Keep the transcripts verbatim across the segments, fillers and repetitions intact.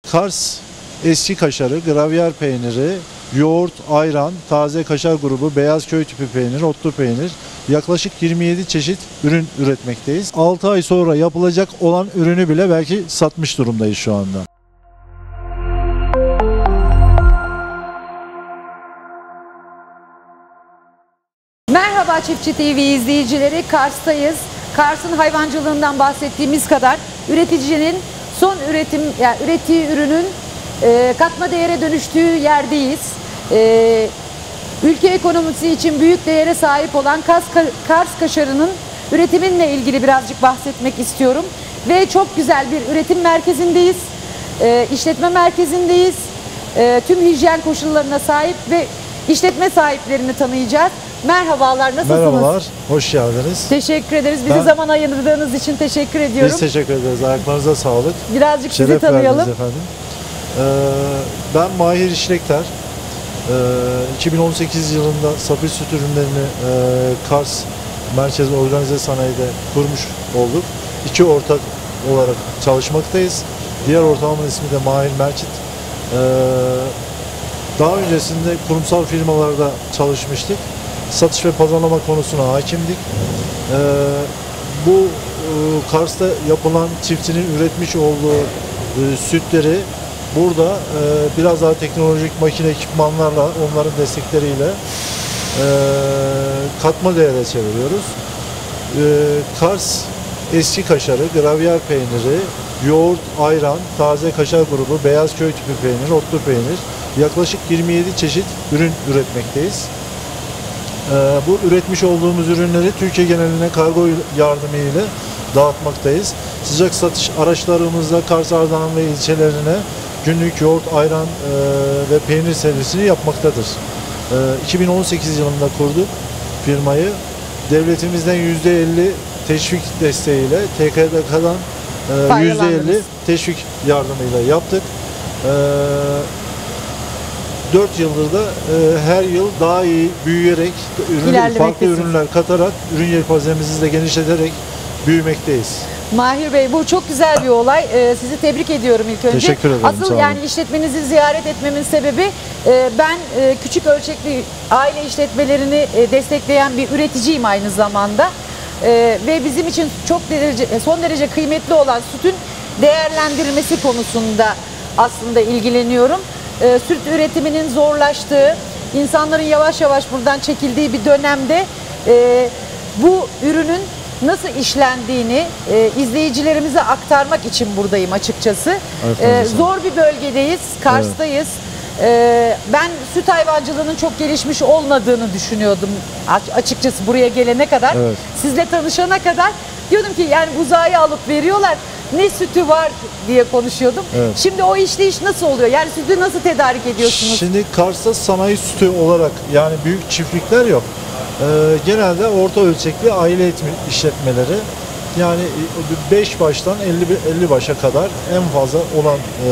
Kars eski kaşarı, gravyer peyniri, yoğurt, ayran, taze kaşar grubu, beyaz köy tipi peynir, otlu peynir, yaklaşık yirmi yedi çeşit ürün üretmekteyiz. altı ay sonra yapılacak olan ürünü bile belki satmış durumdayız şu anda. Merhaba Çiftçi T V izleyicileri, Kars'tayız. Kars'ın hayvancılığından bahsettiğimiz kadar üreticinin son üretim, yani ürettiği ürünün e, katma değere dönüştüğü yerdeyiz. E, ülke ekonomisi için büyük değere sahip olan Kars, Kars kaşarının üretiminle ilgili birazcık bahsetmek istiyorum. Ve çok güzel bir üretim merkezindeyiz, e, işletme merkezindeyiz. E, tüm hijyen koşullarına sahip ve işletme sahiplerini tanıyacağız. Merhabalar, nasılsınız? Merhabalar, hoş geldiniz. Teşekkür ederiz. Bizi Ben, zaman ayırdığınız için teşekkür ediyorum. Biz teşekkür ederiz. Ayaklarınıza sağlık. Birazcık Şeref sizi tanıyalım. efendim. Ee, ben Mahir İşlekter. Ee, iki bin on sekiz yılında Safir Süt ürünlerini e, Kars Merkez Organize Sanayi'de kurmuş olduk. İki ortak olarak çalışmaktayız. Diğer ortağımın ismi de Mahir Merçit. Ee, daha öncesinde kurumsal firmalarda çalışmıştık. Satış ve pazarlama konusuna hakimdik. Ee, bu e, Kars'ta yapılan çiftçinin üretmiş olduğu e, sütleri burada e, biraz daha teknolojik makine ekipmanlarla, onların destekleriyle e, katma değere çeviriyoruz. E, Kars eski kaşarı, gravyer peyniri, yoğurt, ayran, taze kaşar grubu, beyaz köy tipi peynir, otlu peynir, yaklaşık yirmi yedi çeşit ürün üretmekteyiz. Bu üretmiş olduğumuz ürünleri Türkiye geneline kargo yardımıyla dağıtmaktayız. Sıcak satış araçlarımızla Kars, Ardahan ve ilçelerine günlük yoğurt, ayran ve peynir servisini yapmaktadır. iki bin on sekiz yılında kurduk firmayı. Devletimizden yüzde elli teşvik desteğiyle T K D K'dan yüzde elli teşvik yardımıyla yaptık. dört yıldır da e, her yıl daha iyi büyüyerek, ürün, farklı ürünler katarak, ürün yelpazemizi de genişleterek büyümekteyiz. Mahir Bey, bu çok güzel bir olay. Ee, sizi tebrik ediyorum ilk önce. Teşekkür ederim. Asıl yani işletmenizi ziyaret etmemin sebebi e, ben e, küçük ölçekli aile işletmelerini e, destekleyen bir üreticiyim aynı zamanda. E, ve bizim için çok derece, son derece kıymetli olan sütün değerlendirilmesi konusunda aslında ilgileniyorum. E, süt üretiminin zorlaştığı, insanların yavaş yavaş buradan çekildiği bir dönemde e, bu ürünün nasıl işlendiğini e, izleyicilerimize aktarmak için buradayım açıkçası. E, zor bir bölgedeyiz, Kars'tayız. Evet. E, ben süt hayvancılığının çok gelişmiş olmadığını düşünüyordum açıkçası buraya gelene kadar. Evet. Sizle tanışana kadar diyordum ki yani buzağı alıp veriyorlar. Ne sütü var diye konuşuyordum. Evet. Şimdi o işleyiş nasıl oluyor? Yani sütü nasıl tedarik ediyorsunuz? Şimdi Kars'ta sanayi sütü olarak yani büyük çiftlikler yok. Ee, genelde orta ölçekli aile işletmeleri, yani beş baştan elli başa kadar en fazla olan e,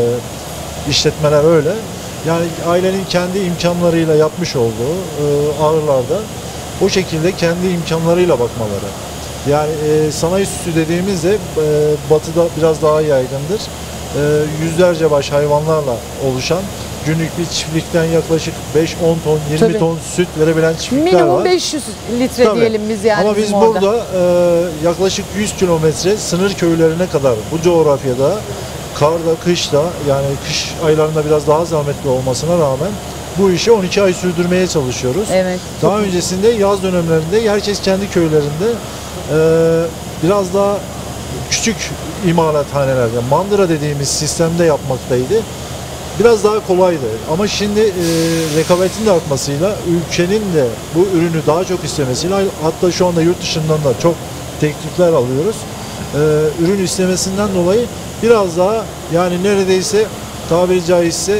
işletmeler öyle. Yani ailenin kendi imkanlarıyla yapmış olduğu e, ahırlarda o şekilde kendi imkanlarıyla bakmaları. Yani e, sanayi sütü dediğimizde e, batıda biraz daha yaygındır. E, yüzlerce baş hayvanlarla oluşan, günlük bir çiftlikten yaklaşık beş on ton, yirmi Tabii. ton süt verebilen çiftlikler Minimum var. Minimum beş yüz litre Tabii. diyelim biz yani. Ama biz orada. burada e, yaklaşık yüz kilometre sınır köylerine kadar bu coğrafyada, karda, kışta, yani kış aylarında biraz daha zahmetli olmasına rağmen bu işi on iki ay sürdürmeye çalışıyoruz. Evet. Daha öncesinde yaz dönemlerinde herkes kendi köylerinde e, biraz daha küçük imalathanelerde, mandıra dediğimiz sistemde yapmaktaydı. Biraz daha kolaydı. Ama şimdi e, rekabetin de artmasıyla, ülkenin de bu ürünü daha çok istemesiyle, hatta şu anda yurt dışından da çok teklifler alıyoruz. E, ürün istemesinden dolayı biraz daha, yani neredeyse tabiri caizse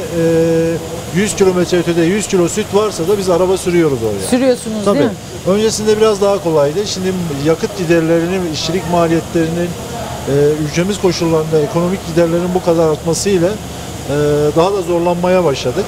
e, yüz kilometre ötede yüz kilo süt varsa da biz araba sürüyoruz oraya. Sürüyorsunuz Tabii. Değil mi? Öncesinde biraz daha kolaydı. Şimdi yakıt giderlerinin, işçilik maliyetlerinin, e, ülkemiz koşullarında ekonomik giderlerin bu kadar artmasıyla e, daha da zorlanmaya başladık.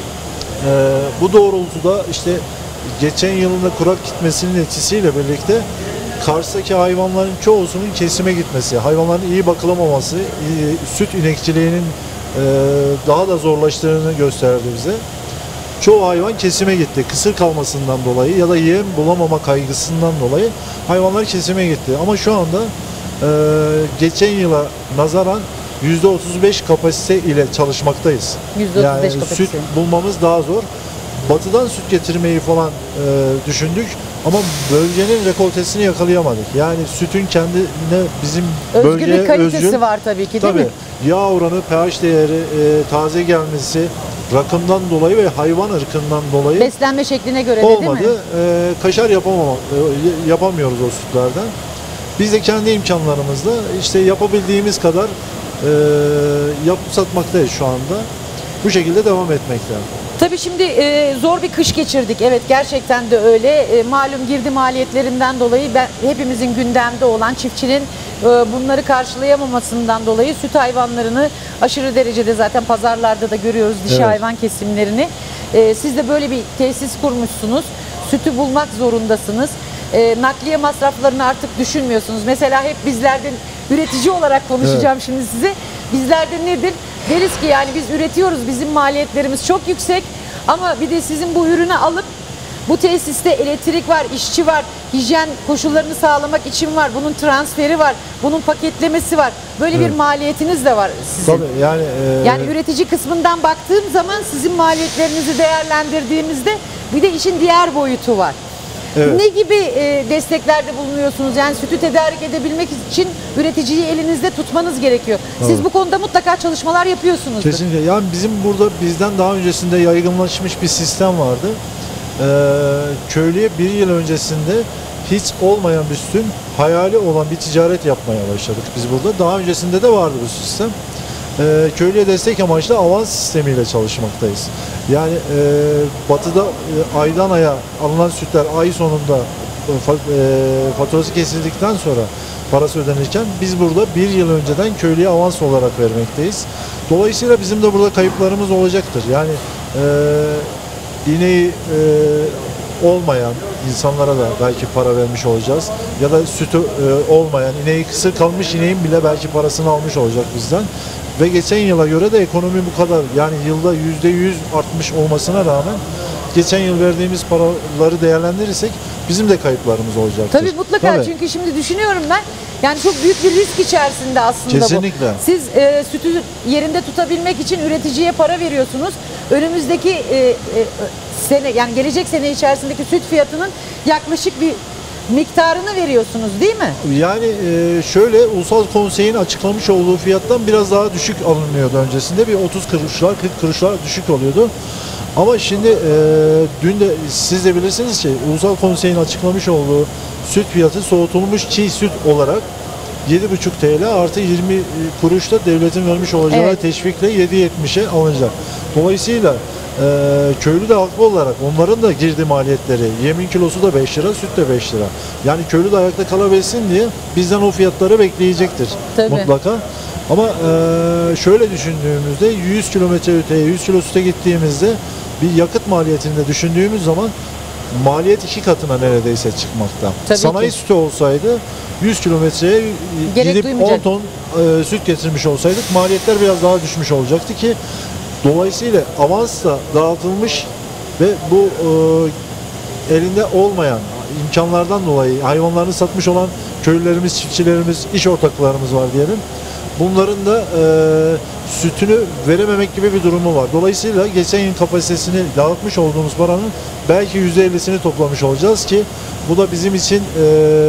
E, bu doğrultuda işte geçen yılında kurak gitmesinin etkisiyle birlikte Kars'taki hayvanların çoğusunun kesime gitmesi, hayvanların iyi bakılamaması, iyi, süt inekçiliğinin daha da zorlaştığını gösterdi bize. Çoğu hayvan kesime gitti. Kısır kalmasından dolayı ya da yem bulamama kaygısından dolayı hayvanlar kesime gitti. Ama şu anda e, geçen yıla nazaran yüzde otuz beş kapasite ile çalışmaktayız. yüzde otuz beş yani kapasite. süt bulmamız daha zor. Batıdan süt getirmeyi falan e, düşündük ama bölgenin rekoltesini yakalayamadık. Yani sütün kendine bizim Özgü bölgeye bir kalitesi özgü, var tabii ki değil tabii, mi? yağ oranı, pH değeri, e, taze gelmesi, rakımdan dolayı ve hayvan ırkından dolayı Beslenme şekline göre de değil mi? olmadı. E, kaşar yapamamak, e, yapamıyoruz o sütlerden. Biz de kendi imkanlarımızla işte yapabildiğimiz kadar e, yapıp satmaktayız şu anda. Bu şekilde devam etmekte. Tabii şimdi e, zor bir kış geçirdik. Evet gerçekten de öyle. E, malum girdi maliyetlerinden dolayı ben, hepimizin gündemde olan çiftçinin e, bunları karşılayamamasından dolayı süt hayvanlarını aşırı derecede zaten pazarlarda da görüyoruz dişi Evet. hayvan kesimlerini. E, siz de böyle bir tesis kurmuşsunuz. Sütü bulmak zorundasınız. E, nakliye masraflarını artık düşünmüyorsunuz. Mesela hep bizlerden üretici olarak konuşacağım şimdi size. Bizlerde nedir? Deriz ki yani biz üretiyoruz, bizim maliyetlerimiz çok yüksek ama bir de sizin bu ürünü alıp bu tesiste elektrik var, işçi var, hijyen koşullarını sağlamak için var, bunun transferi var, bunun paketlemesi var. Böyle Evet. bir maliyetiniz de var sizin. Tabii yani e, Yani üretici kısmından baktığım zaman sizin maliyetlerinizi değerlendirdiğimizde bir de işin diğer boyutu var. Evet. Ne gibi e, desteklerde bulunuyorsunuz? Yani sütü tedarik edebilmek için üreticiyi elinizde tutmanız gerekiyor. Siz Evet. bu konuda mutlaka çalışmalar yapıyorsunuz. kesinlikle. Yani bizim burada bizden daha öncesinde yaygınlaşmış bir sistem vardı. Ee, köylüye bir yıl öncesinde hiç olmayan bir sütün hayali olan bir ticaret yapmaya başladık biz burada. Daha öncesinde de vardı bu sistem. Ee, köylüye destek amaçlı avans sistemiyle çalışmaktayız. Yani e, batıda e, aydan aya alınan sütler ay sonunda e, fa- e, faturası kesildikten sonra parası ödenirken biz burada bir yıl önceden köylüye avans olarak vermekteyiz. Dolayısıyla bizim de burada kayıplarımız olacaktır. Yani e, ineği e, olmayan insanlara da belki para vermiş olacağız. Ya da sütü e, olmayan, ineği kısır kalmış ineğin bile belki parasını almış olacak bizden. Ve geçen yıla göre de ekonomi bu kadar yani yılda yüzde yüz artmış olmasına rağmen geçen yıl verdiğimiz paraları değerlendirirsek bizim de kayıplarımız olacaktır. Tabii mutlaka Tabii. çünkü şimdi düşünüyorum ben yani çok büyük bir risk içerisinde aslında Kesinlikle. bu. Siz e, sütü yerinde tutabilmek için üreticiye para veriyorsunuz. Önümüzdeki e, e, sene yani gelecek sene içerisindeki süt fiyatının yaklaşık bir miktarını veriyorsunuz değil mi? Yani e, şöyle Ulusal Konsey'in açıklamış olduğu fiyattan biraz daha düşük alınıyordu öncesinde. Bir otuz kuruşlar, kırk kuruşlar düşük oluyordu. Ama şimdi e, dün de siz de bilirsiniz ki Ulusal Konsey'in açıklamış olduğu süt fiyatı soğutulmuş çiğ süt olarak yedi buçuk TL artı yirmi kuruşta devletin vermiş olacağı Evet. teşvikle yedi yetmişe alınacak. Dolayısıyla e, köylü de haklı olarak onların da girdi maliyetleri. Yemin kilosu da beş lira, süt de beş lira. Yani köylü de ayakta kalabilsin diye bizden o fiyatları bekleyecektir Tabii. mutlaka. Ama e, şöyle düşündüğümüzde yüz kilometre öteye yüz kilo süte gittiğimizde bir yakıt maliyetini de düşündüğümüz zaman maliyet iki katına neredeyse çıkmakta. Tabii Sanayi ki. sütü olsaydı yüz kilometreye Gerek gidip duymayacak. on ton e, süt getirmiş olsaydık maliyetler biraz daha düşmüş olacaktı ki dolayısıyla avans da dağıtılmış ve bu e, elinde olmayan imkanlardan dolayı hayvanlarını satmış olan köylülerimiz, çiftçilerimiz, iş ortaklarımız var diyelim. Bunların da e, sütünü verememek gibi bir durumu var. Dolayısıyla geçen yıl kapasitesini dağıtmış olduğumuz paranın belki yüzde ellisini toplamış olacağız ki bu da bizim için e,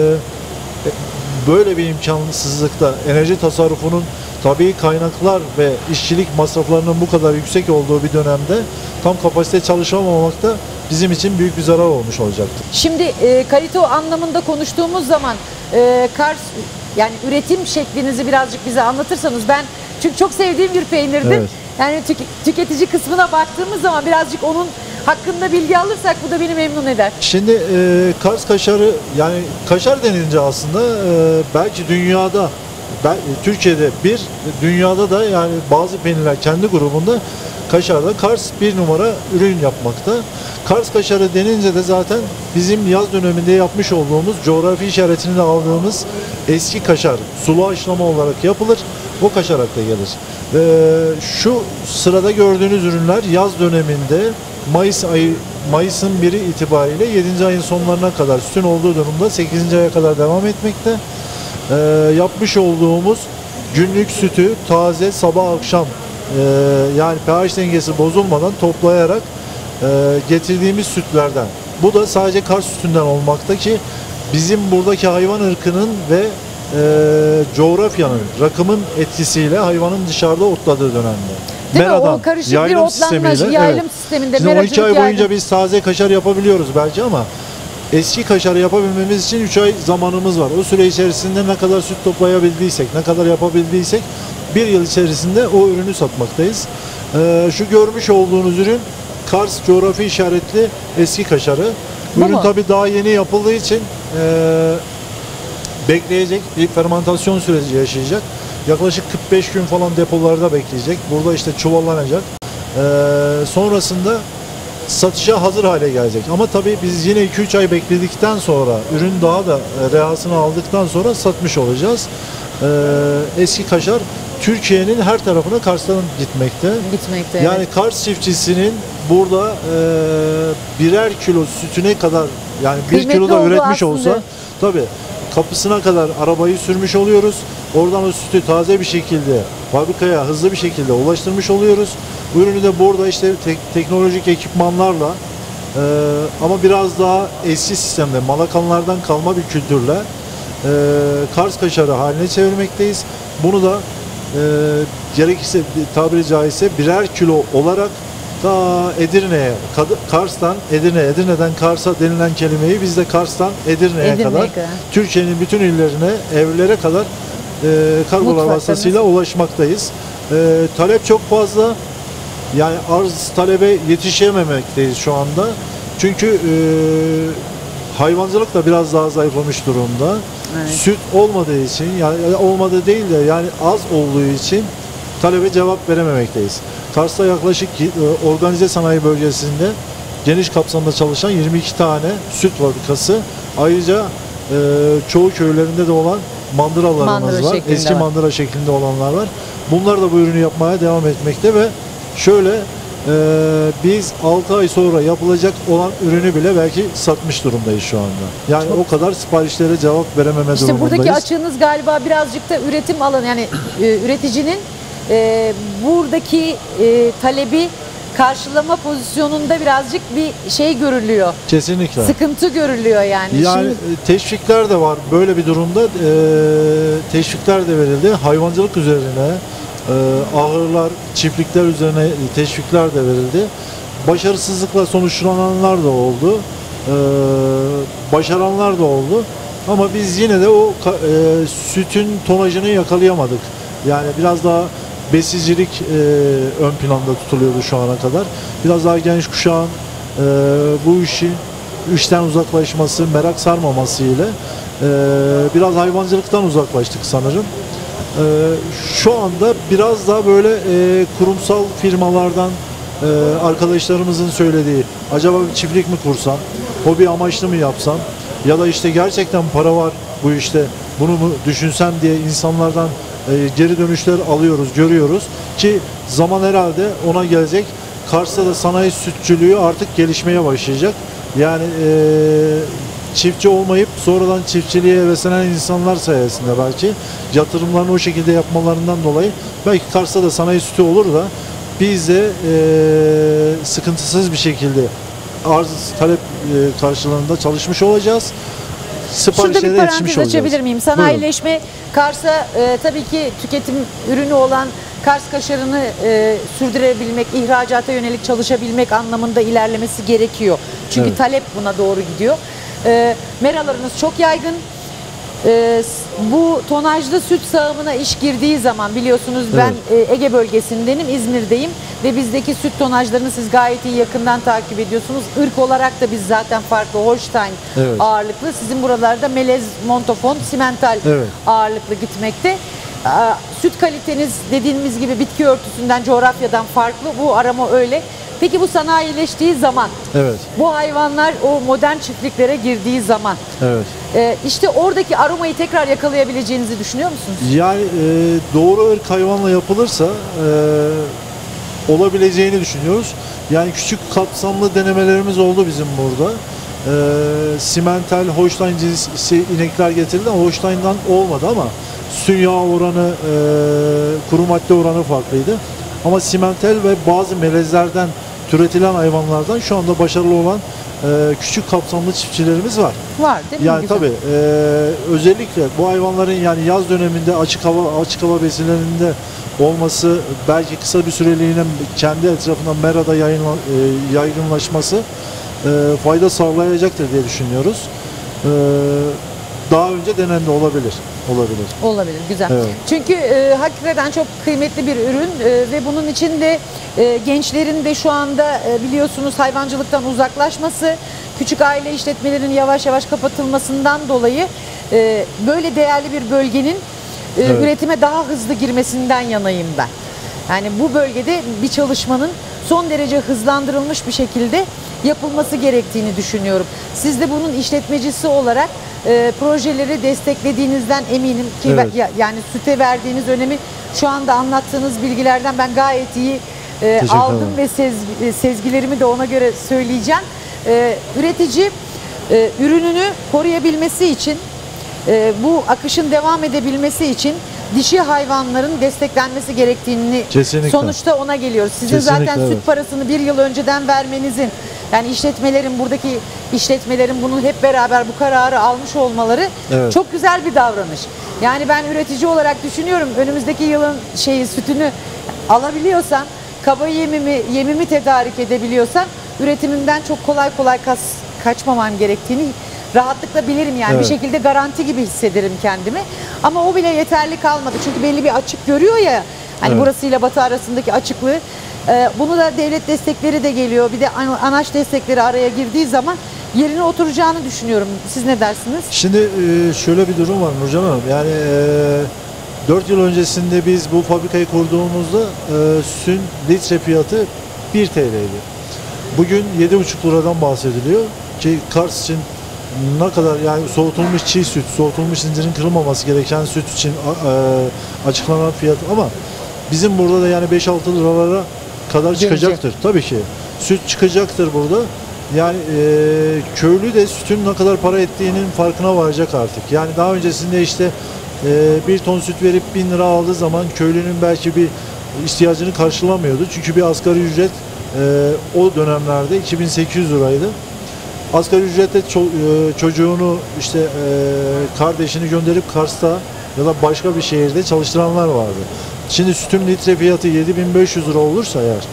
böyle bir imkansızlıkta enerji tasarrufunun tabii kaynaklar ve işçilik masraflarının bu kadar yüksek olduğu bir dönemde tam kapasite çalışamamak da bizim için büyük bir zarar olmuş olacaktır. Şimdi e, kalite anlamında konuştuğumuz zaman e, Kars yani üretim şeklinizi birazcık bize anlatırsanız ben çünkü çok sevdiğim bir peynirdir. Evet. Yani tük- tüketici kısmına baktığımız zaman birazcık onun hakkında bilgi alırsak bu da beni memnun eder. Şimdi e, Kars kaşarı yani kaşar denilince aslında e, belki dünyada ben, Türkiye'de bir, dünyada da yani bazı peynirler kendi grubunda kaşarda Kars bir numara ürün yapmakta. Kars kaşarı denince de zaten bizim yaz döneminde yapmış olduğumuz coğrafi işaretini de aldığımız eski kaşar sulu haşlama olarak yapılır. O kaşar akla gelir. Ee, şu sırada gördüğünüz ürünler yaz döneminde Mayıs ayı Mayıs'ın biri itibariyle yedinci ayın sonlarına kadar sütün olduğu durumda sekizinci aya kadar devam etmekte. Ee, yapmış olduğumuz günlük sütü taze sabah akşam e, yani pH dengesi bozulmadan toplayarak e, getirdiğimiz sütlerden. Bu da sadece Kars sütünden olmakta ki bizim buradaki hayvan ırkının ve e, coğrafyanın, rakımın etkisiyle hayvanın dışarıda otladığı dönemde. Değil mi? O karışık bir yaylım otlanma, sistemiyle, yaylım evet. sisteminde. Şimdi on iki ay meracılık boyunca yaylım. biz taze kaşar yapabiliyoruz belki ama eski kaşarı yapabilmemiz için üç ay zamanımız var. O süre içerisinde ne kadar süt toplayabildiysek, ne kadar yapabildiysek bir yıl içerisinde o ürünü satmaktayız. Ee, şu görmüş olduğunuz ürün Kars coğrafi işaretli eski kaşarı. Bu Ürün mu? tabii daha yeni yapıldığı için e, bekleyecek, bir fermentasyon süreci yaşayacak. Yaklaşık kırk beş gün falan depolarda bekleyecek. Burada işte çuvallanacak. Ee, sonrasında satışa hazır hale gelecek. Ama tabii biz yine iki üç ay bekledikten sonra, ürün daha da rehasını aldıktan sonra satmış olacağız. Ee, eski kaşar Türkiye'nin her tarafına Kars'tan gitmekte. Gitmekte. Yani evet. Kars çiftçisinin burada e, birer kilo sütüne kadar yani bir Kıymetli kilo da oldu üretmiş aslında. olsa tabii kapısına kadar arabayı sürmüş oluyoruz. Oradan o sütü taze bir şekilde fabrikaya hızlı bir şekilde ulaştırmış oluyoruz. Bu ürünü de burada işte tek, teknolojik ekipmanlarla e, ama biraz daha eski sistemde Malakanlardan kalma bir kültürle e, Kars kaşarı haline çevirmekteyiz. Bunu da e, gerekirse tabiri caizse birer kilo olarak ta Edirne'ye, Kars'tan Edirne, Edirne'den Kars'a denilen kelimeyi biz de Kars'tan Edirne'ye Edirne'ye kadar kadar. Türkiye'nin bütün illerine, evlere kadar e, kargolar Mutfaklarınız. vasıtasıyla ulaşmaktayız. E, talep çok fazla. Yani arz talebe yetişememekteyiz şu anda. Çünkü e, hayvancılık da biraz daha zayıflamış durumda. Evet. Süt olmadığı için, yani olmadığı değil de yani az olduğu için talebe cevap verememekteyiz. Kars'ta yaklaşık e, organize sanayi bölgesinde geniş kapsamda çalışan yirmi iki tane süt fabrikası. Ayrıca e, çoğu köylerinde de olan mandıralarımız Mandıra var. şeklinde Eski var. mandıra şeklinde olanlar var. Bunlar da bu ürünü yapmaya devam etmekte ve şöyle e, biz altı ay sonra yapılacak olan ürünü bile belki satmış durumdayız şu anda. Yani Çok- o kadar siparişlere cevap verememe İşte durumundayız. buradaki açığınız galiba birazcık da üretim alanı, yani e, üreticinin e, buradaki e, talebi karşılama pozisyonunda birazcık bir şey görülüyor. Kesinlikle. Sıkıntı görülüyor yani. Yani Şimdi, e, teşvikler de var. Böyle bir durumda e, teşvikler de verildi. Hayvancılık üzerine, e, ahırlar, çiftlikler üzerine teşvikler de verildi. Başarısızlıkla sonuçlananlar da oldu. E, başaranlar da oldu. Ama biz yine de o ka- e, sütün tonajını yakalayamadık. Yani biraz daha besicilik e, ön planda tutuluyordu şu ana kadar. Biraz daha genç kuşağın e, bu işi işten uzaklaşması, merak sarmaması ile e, biraz hayvancılıktan uzaklaştık sanırım. E, şu anda biraz daha böyle e, kurumsal firmalardan e, arkadaşlarımızın söylediği, acaba bir çiftlik mi kursam, hobi amaçlı mı yapsam ya da işte gerçekten para var bu işte bunu mu düşünsem diye insanlardan e, geri dönüşler alıyoruz, görüyoruz ki zaman herhalde ona gelecek. Kars'ta da sanayi sütçülüğü artık gelişmeye başlayacak. Yani e, çiftçi olmayıp sonradan çiftçiliğe heveslenen insanlar sayesinde belki yatırımlarını o şekilde yapmalarından dolayı belki Kars'ta da sanayi sütü olur da biz de e, sıkıntısız bir şekilde arz talep e, karşılığında çalışmış olacağız. şurada Siparişlere bir yetişmiş parantez olacağız. açabilir miyim? Buyurun. Sanayileşme Kars'a e, tabii ki tüketim ürünü olan Kars kaşarını e, sürdürebilmek, ihracata yönelik çalışabilmek anlamında ilerlemesi gerekiyor. Çünkü Evet. talep buna doğru gidiyor. E, meralarınız çok yaygın. E, s- bu tonajlı süt sağımına iş girdiği zaman biliyorsunuz ben e, Ege bölgesindenim, İzmir'deyim ve bizdeki süt tonajlarını siz gayet iyi yakından takip ediyorsunuz. Irk olarak da biz zaten farklı, Holstein Evet. ağırlıklı. Sizin buralarda melez, montafon, simental Evet. ağırlıklı gitmekte. Aa, süt kaliteniz dediğimiz gibi bitki örtüsünden, coğrafyadan farklı. Bu arama öyle. Peki bu sanayileştiği zaman, Evet. bu hayvanlar o modern çiftliklere girdiği zaman Evet. e, işte oradaki aromayı tekrar yakalayabileceğinizi düşünüyor musunuz? Yani e, doğru ırk hayvanla yapılırsa e, olabileceğini düşünüyoruz. Yani küçük kapsamlı denemelerimiz oldu bizim burada. E, simental Holstein cinsi inekler getirildi ama Holstein'dan olmadı ama süt yağ oranı, e, kuru madde oranı farklıydı. Ama simental ve bazı melezlerden türetilen hayvanlardan şu anda başarılı olan e, küçük kapsamlı çiftçilerimiz var. Var değil mi? Yani Güzel. tabii e, özellikle bu hayvanların yani yaz döneminde açık hava açık hava besilerinde olması, belki kısa bir süreliğine kendi etrafından merada yayınla, e, yaygınlaşması e, fayda sağlayacaktır diye düşünüyoruz. E, daha önce denendi, olabilir. Olabilir. Olabilir, güzel. Evet. Çünkü e, hakikaten çok kıymetli bir ürün e, ve bunun için de e, gençlerin de şu anda e, biliyorsunuz hayvancılıktan uzaklaşması, küçük aile işletmelerinin yavaş yavaş kapatılmasından dolayı e, böyle değerli bir bölgenin e, Evet. üretime daha hızlı girmesinden yanayım ben. Yani bu bölgede bir çalışmanın son derece hızlandırılmış bir şekilde yapılması gerektiğini düşünüyorum. Siz de bunun işletmecisi olarak e, projeleri desteklediğinizden eminim ki Evet. ben- ya- yani süte verdiğiniz önemi şu anda anlattığınız bilgilerden ben gayet iyi e, Teşekkür aldım ederim. ve sez- e, sezgilerimi de ona göre söyleyeceğim. E, üretici e, ürününü koruyabilmesi için, e, bu akışın devam edebilmesi için dişi hayvanların desteklenmesi gerektiğini, Kesinlikle. sonuçta ona geliyoruz. Sizin Kesinlikle, zaten süt evet. parasını bir yıl önceden vermenizin, yani işletmelerin, buradaki işletmelerin bunu hep beraber bu kararı almış olmaları Evet. çok güzel bir davranış. Yani ben üretici olarak düşünüyorum, önümüzdeki yılın şeyi sütünü alabiliyorsam, kaba yemimi yemimi tedarik edebiliyorsam üretimimden çok kolay kolay kas, kaçmamam gerektiğini rahatlıkla bilirim, yani Evet. bir şekilde garanti gibi hissederim kendimi. Ama o bile yeterli kalmadı. Çünkü belli bir açık görüyor ya. Hani Evet. burasıyla batı arasındaki açıklığı. Ee, bunu da devlet destekleri de geliyor. Bir de an- anaç destekleri araya girdiği zaman yerine oturacağını düşünüyorum. Siz ne dersiniz? Şimdi e, şöyle bir durum var Nurcan Hanım. Yani dört yıl öncesinde biz bu fabrikayı kurduğumuzda e, sütün litre fiyatı bir T L'ydi. Bugün yedi buçuk liradan bahsediliyor ki Kars için ne kadar, yani soğutulmuş çiğ süt, soğutulmuş zincirin kırılmaması gereken süt için a- e, açıklanan fiyat, ama bizim burada da yani beş altı liralara kadar çıkacaktır. Tabii ki süt çıkacaktır burada. Yani e, köylü de sütün ne kadar para ettiğinin farkına varacak artık. Yani daha öncesinde işte e, bir ton süt verip bin lira aldığı zaman köylünün belki bir ihtiyacını karşılamıyordu. Çünkü bir asgari ücret e, o dönemlerde iki bin sekiz yüz liraydı. Asgari ücretle ço- e, çocuğunu işte e, kardeşini gönderip Kars'ta ya da başka bir şehirde çalıştıranlar vardı. Şimdi sütün litre fiyatı yedi bin beş yüz lira olursa eğer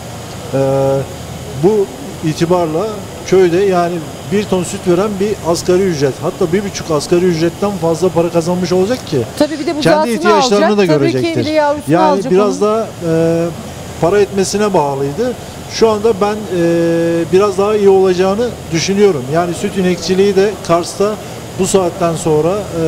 e, bu itibarla köyde yani bir ton süt veren bir asgari ücret, hatta bir buçuk asgari ücretten fazla para kazanmış olacak ki Tabii bir de bu kendi ihtiyaçlarını da Tabii ki görecektir. bir de yavrusunu Yani alacak biraz onun. daha e, para etmesine bağlıydı. Şu anda ben e, biraz daha iyi olacağını düşünüyorum. Yani süt inekçiliği de Kars'ta bu saatten sonra e,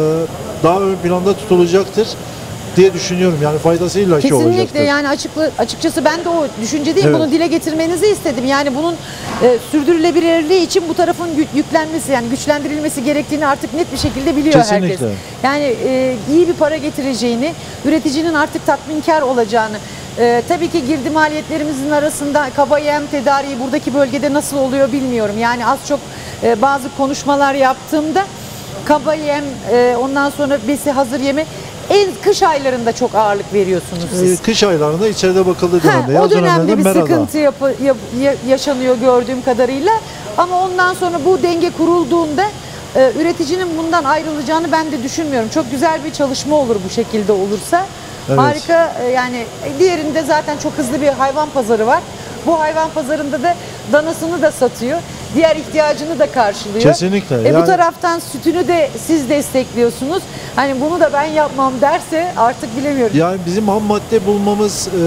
daha ön planda tutulacaktır diye düşünüyorum. Yani faydası illaki olacaktır. Kesinlikle, yani açıklı, açıkçası ben de o düşüncedeyim. Evet. Bunu dile getirmenizi istedim. Yani bunun e, sürdürülebilirliği için bu tarafın gü- yüklenmesi, yani güçlendirilmesi gerektiğini artık net bir şekilde biliyor Kesinlikle. herkes. Yani e, iyi bir para getireceğini, üreticinin artık tatminkar olacağını, e, tabii ki girdi maliyetlerimizin arasında kaba yem tedariği buradaki bölgede nasıl oluyor bilmiyorum. Yani az çok e, bazı konuşmalar yaptığımda kaba yem, e, ondan sonra besi hazır yeme en kış aylarında çok ağırlık veriyorsunuz siz. E, kış aylarında içeride bakıldığı dönemde, Ha, yaz o dönemde dönemlerinde bir merada. sıkıntı yapı- yap- ya- yaşanıyor gördüğüm kadarıyla. Ama ondan sonra bu denge kurulduğunda e, üreticinin bundan ayrılacağını ben de düşünmüyorum. Çok güzel bir çalışma olur bu şekilde olursa. Evet. Harika, e, yani e, diğerinde zaten çok hızlı bir hayvan pazarı var. Bu hayvan pazarında da danasını da satıyor. Diğer ihtiyacını da karşılıyor. Kesinlikle. E, bu Yani- taraftan sütünü de siz destekliyorsunuz. Hani bunu da ben yapmam derse artık bilemiyorum. Yani bizim ham madde bulmamız e,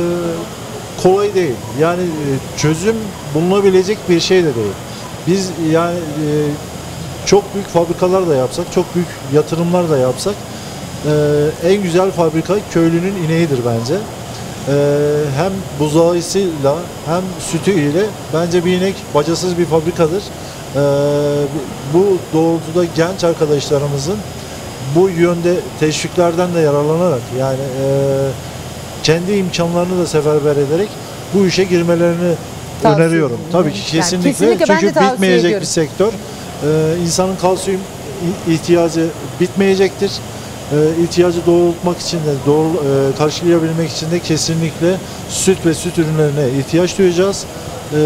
kolay değil. Yani e, çözüm bulunabilecek bir şey de değil. Biz yani e, çok büyük fabrikalar da yapsak, çok büyük yatırımlar da yapsak e, en güzel fabrika köylünün ineğidir bence. E, hem buzağısıyla hem sütü ile bence bir inek bacasız bir fabrikadır. E, bu doğrultuda genç arkadaşlarımızın bu yönde teşviklerden de yararlanarak yani e, kendi imkanlarını da seferber ederek bu işe girmelerini Tavsiye öneriyorum. ederim. Tabii ki Yani kesinlikle, kesinlikle ben de çünkü tavsiye bitmeyecek ediyorum. bir sektör. Ee, insanın kalsiyum ihtiyacı bitmeyecektir. Ee, ihtiyacı doğrultmak için de doğru e, karşılayabilmek için de kesinlikle süt ve süt ürünlerine ihtiyaç duyacağız. Ee,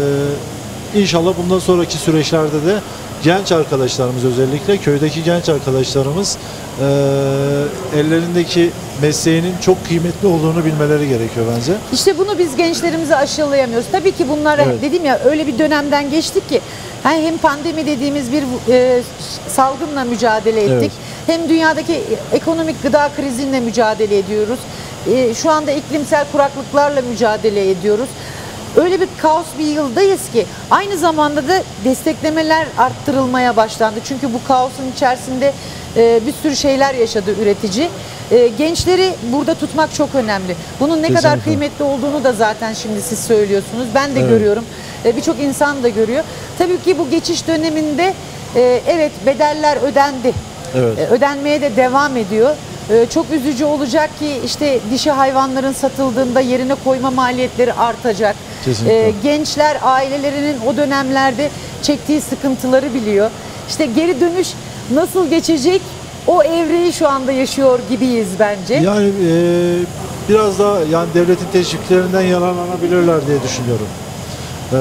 İnşallah bundan sonraki süreçlerde de genç arkadaşlarımız, özellikle köydeki genç arkadaşlarımız e, ellerindeki mesleğinin çok kıymetli olduğunu bilmeleri gerekiyor bence. İşte bunu biz gençlerimize aşılayamıyoruz. Tabii ki bunlar Evet. dedim ya öyle bir dönemden geçtik ki hani hem pandemi dediğimiz bir e, salgınla mücadele ettik. Evet. Hem dünyadaki ekonomik gıda krizinle mücadele ediyoruz. E, şu anda iklimsel kuraklıklarla mücadele ediyoruz. Öyle bir kaos bir yıldayız ki aynı zamanda da desteklemeler arttırılmaya başlandı. Çünkü bu kaosun içerisinde e, bir sürü şeyler yaşadı üretici. E, gençleri burada tutmak çok önemli. Bunun ne kadar Kesinlikle. kıymetli olduğunu da zaten şimdi siz söylüyorsunuz. Ben de Evet. görüyorum. E, birçok insan da görüyor. Tabii ki bu geçiş döneminde e, evet bedeller ödendi. Evet. E, ödenmeye de devam ediyor. E, çok üzücü olacak ki işte dişi hayvanların satıldığında yerine koyma maliyetleri artacak. Kesinlikle. E, gençler ailelerinin o dönemlerde çektiği sıkıntıları biliyor. İşte geri dönüş nasıl geçecek o evreyi şu anda yaşıyor gibiyiz bence. Yani e, biraz daha yani devletin teşviklerinden yararlanabilirler diye düşünüyorum. E,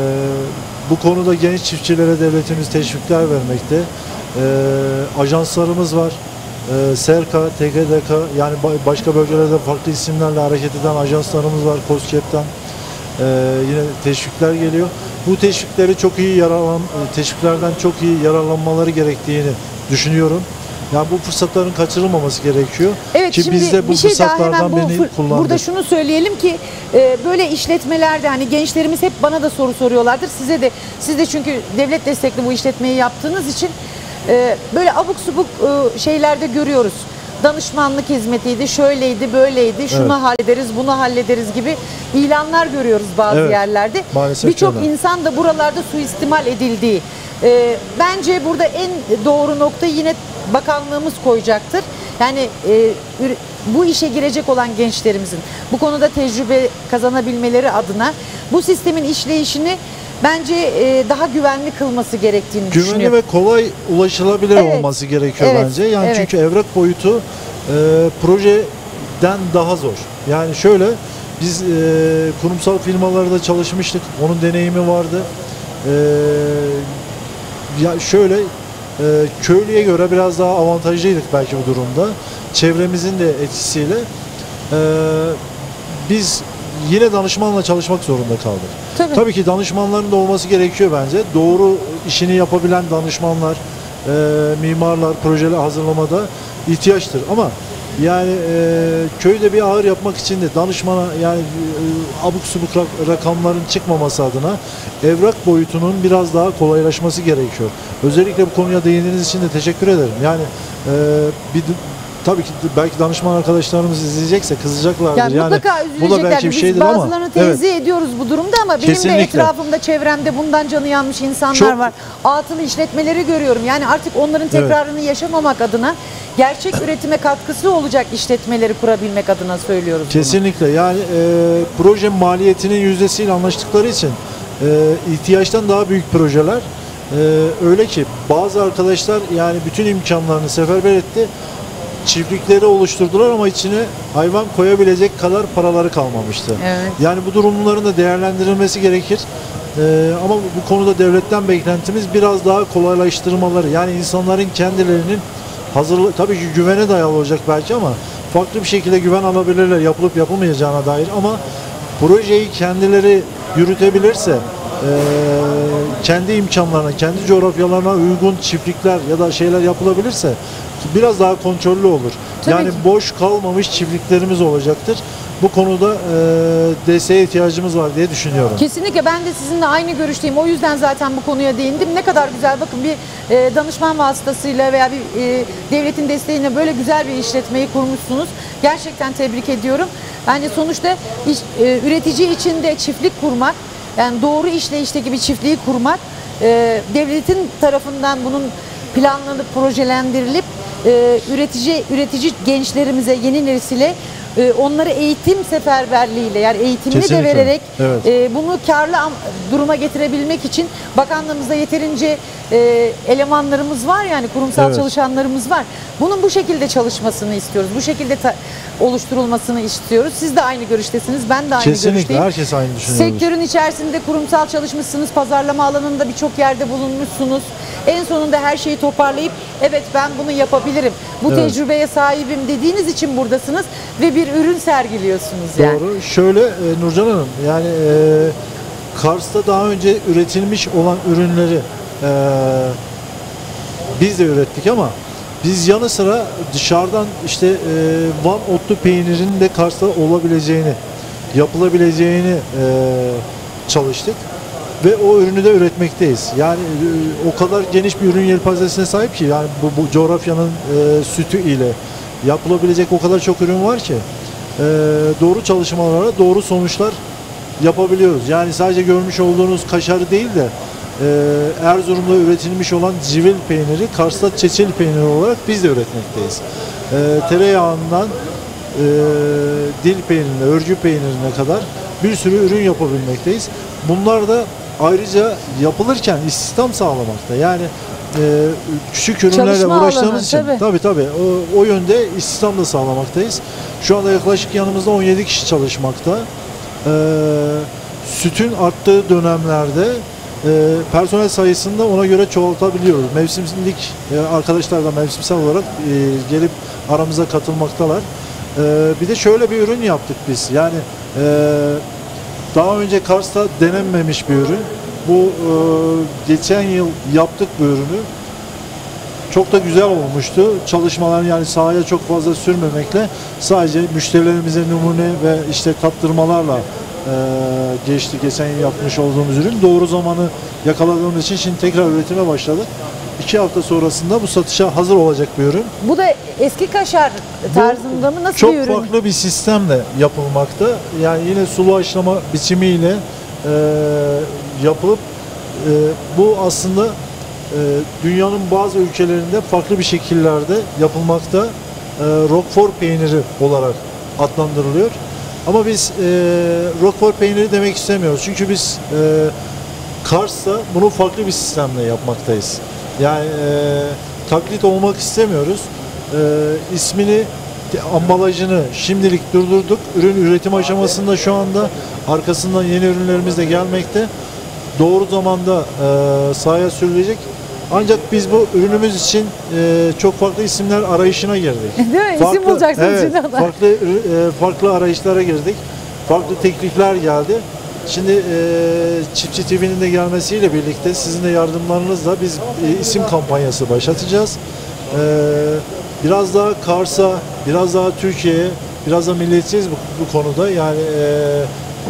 bu konuda genç çiftçilere devletimiz teşvikler vermekte. E, ajanslarımız var. E, SERKA, T K D K, yani ba- başka bölgelerde farklı isimlerle hareket eden ajanslarımız var. KOSGEB'den e, yine teşvikler geliyor. Bu teşvikleri çok iyi yararlan, teşviklerden çok iyi yararlanmaları gerektiğini düşünüyorum. Yani bu fırsatların kaçırılmaması gerekiyor. Evet, ki şimdi biz de bu bir şey daha hemen fırsatlardan bu birini fır- kullandık. burada şunu söyleyelim ki e, böyle işletmelerde hani gençlerimiz hep bana da soru soruyorlardır. Size de siz de çünkü devlet destekli bu işletmeyi yaptığınız için e, böyle abuk subuk e, şeylerde görüyoruz. Danışmanlık hizmetiydi, şöyleydi, böyleydi, şunu Evet. hallederiz, bunu hallederiz gibi ilanlar görüyoruz bazı Evet, yerlerde. maalesef Birçok öyle. insan da buralarda suistimal edildiği. E, bence burada en doğru nokta yine bakanlığımız koyacaktır. Yani e, ür- bu işe girecek olan gençlerimizin bu konuda tecrübe kazanabilmeleri adına bu sistemin işleyişini bence e, daha güvenli kılması gerektiğini Güvenli düşünüyorum. ve kolay ulaşılabilir Evet. olması gerekiyor Evet, bence. Yani evet. çünkü evrak boyutu e, projeden daha zor. Yani şöyle biz e, kurumsal firmalarda çalışmıştık. Onun deneyimi vardı. E, ya şöyle e, köylüye göre biraz daha avantajlıydık belki bu durumda. Çevremizin de etkisiyle e, biz yine danışmanla çalışmak zorunda kaldık. Tabii. Tabii ki danışmanların da olması gerekiyor bence. Doğru işini yapabilen danışmanlar, e, mimarlar, projeler hazırlamada ihtiyaçtır. Ama yani e, köyde bir ahır yapmak için de danışmana yani e, abuk subuk rak- rakamların çıkmaması adına evrak boyutunun biraz daha kolaylaşması gerekiyor. Özellikle bu konuya değindiğiniz için de teşekkür ederim. Yani e, bir tabii ki belki danışman arkadaşlarımız izleyecekse kızacaklardır. Yani, Yani mutlaka bu da üzülecekler. belki bir Biz şeydir ama bazılarını evet. tenzih ediyoruz bu durumda ama benim de Kesinlikle. etrafımda, çevremde bundan canı yanmış insanlar Çok- var. Atıl işletmeleri görüyorum. Yani artık onların tekrarını yaşamamak adına gerçek üretime katkısı olacak işletmeleri kurabilmek adına söylüyoruz bunu. Kesinlikle yani e, proje maliyetinin yüzdesiyle anlaştıkları için e, ihtiyaçtan daha büyük projeler e, öyle ki bazı arkadaşlar yani bütün imkanlarını seferber etti. Çiftlikleri oluşturdular ama içine hayvan koyabilecek kadar paraları kalmamıştı. Evet. Yani bu durumların da değerlendirilmesi gerekir. E, ama bu konuda devletten beklentimiz biraz daha kolaylaştırmaları. Yani insanların kendilerinin hazırlık tabii ki güvene dayalı olacak belki ama farklı bir şekilde güven alabilirler yapılıp yapılmayacağına dair ama projeyi kendileri yürütebilirse e, kendi imkanlarına, kendi coğrafyalarına uygun çiftlikler ya da şeyler yapılabilirse biraz daha kontrollü olur. Tabii yani ki. boş kalmamış çiftliklerimiz olacaktır. bu konuda e, desteğe ihtiyacımız var diye düşünüyorum. Kesinlikle ben de sizinle aynı görüşteyim. O yüzden zaten bu konuya değindim. Ne kadar güzel, bakın bir e, danışman vasıtasıyla veya bir e, devletin desteğiyle böyle güzel bir işletmeyi kurmuşsunuz. Gerçekten tebrik ediyorum. Yani sonuçta iş, e, üretici için de çiftlik kurmak, yani doğru işleyişteki bir çiftliği kurmak, e, devletin tarafından bunun planlanıp projelendirilip e, üretici üretici gençlerimize, yeni nesile e, onları eğitim seferberliğiyle, yani eğitimini Kesinlikle. de vererek Evet. e, bunu karlı am- duruma getirebilmek için bakanlığımızda yeterince e, elemanlarımız var, yani kurumsal Evet. çalışanlarımız var. Bunun bu şekilde çalışmasını istiyoruz. Bu şekilde ta- oluşturulmasını istiyoruz. Siz de aynı görüştesiniz. Ben de aynı Kesinlikle görüşteyim. herkes aynı düşünüyor. Sektörün içerisinde kurumsal çalışmışsınız, pazarlama alanında birçok yerde bulunmuşsunuz. En sonunda her şeyi toparlayıp evet ben bunu yapabilirim, bu Evet. tecrübeye sahibim dediğiniz için buradasınız ve bir ürün sergiliyorsunuz yani. Doğru. Şöyle e, Nurcan Hanım, yani e, Kars'ta daha önce üretilmiş olan ürünleri e, biz de ürettik ama biz yanı sıra dışarıdan işte e, Van otlu peynirin de Kars'ta olabileceğini, yapılabileceğini e, çalıştık ve o ürünü de üretmekteyiz. Yani e, o kadar geniş bir ürün yelpazesine sahip ki, yani bu, bu coğrafyanın e, sütü ile yapılabilecek o kadar çok ürün var ki e, doğru çalışmalara doğru sonuçlar yapabiliyoruz. Yani sadece görmüş olduğunuz kaşarı değil de e, Erzurum'da üretilmiş olan civil peyniri Kars'ta çeçil peyniri olarak biz de üretmekteyiz. E, tereyağından e, dil peynirine, örgü peynirine kadar bir sürü ürün yapabilmekteyiz. Bunlar da ayrıca yapılırken istihdam sağlamakta. Yani e, küçük ürünlerle Çalışma uğraştığımız alanı, için tabii. tabii tabii o, o yönde istihdam da sağlamaktayız. Şu anda yaklaşık yanımızda on yedi kişi çalışmakta. E, sütün arttığı dönemlerde e, personel sayısını da ona göre çoğaltabiliyoruz. Mevsimlik e, arkadaşlar da mevsimsel olarak e, gelip aramıza katılmaktalar. E, bir de şöyle bir ürün yaptık biz. Yani e, daha önce Kars'ta denenmemiş bir ürün. Bu e, geçen yıl yaptık bu ürünü. Çok da güzel olmuştu. Çalışmalar, yani sahaya çok fazla sürmemekle sadece müşterilerimize numune ve işte tattırmalarla e, geçti. Geçen yıl yapmış olduğumuz ürün. Doğru zamanı yakaladığımız için şimdi tekrar üretime başladık. İki hafta sonrasında bu satışa hazır olacak bir ürün. Bu da eski kaşar tarzında mı, nasıl Çok bir ürün? farklı bir sistemle yapılmakta. Yani yine sulu haşlama biçimiyle e, yapılıp e, bu aslında e, dünyanın bazı ülkelerinde farklı bir şekillerde yapılmakta. E, Roquefort peyniri olarak adlandırılıyor. Ama biz e, Roquefort peyniri demek istemiyoruz. Çünkü biz e, Kars'ta bunu farklı bir sistemle yapmaktayız. Yani e, taklit olmak istemiyoruz. E, ismini, ambalajını şimdilik durdurduk. Ürün üretim aşamasında şu anda, arkasından yeni ürünlerimiz de gelmekte. Doğru zamanda e, sahaya sürülecek. Ancak biz bu ürünümüz için e, çok farklı isimler arayışına girdik. Değil mi? Farklı, İsim bulacaksınız evet, şimdi ona. farklı e, farklı arayışlara girdik. Farklı teklifler geldi. Şimdi e, Çiftçi T V'nin de gelmesiyle birlikte sizin de yardımlarınızla biz e, isim kampanyası başlatacağız. E, biraz daha Kars'a, biraz daha Türkiye'ye, biraz da milliyetçiyiz bu, bu konuda. Yani e,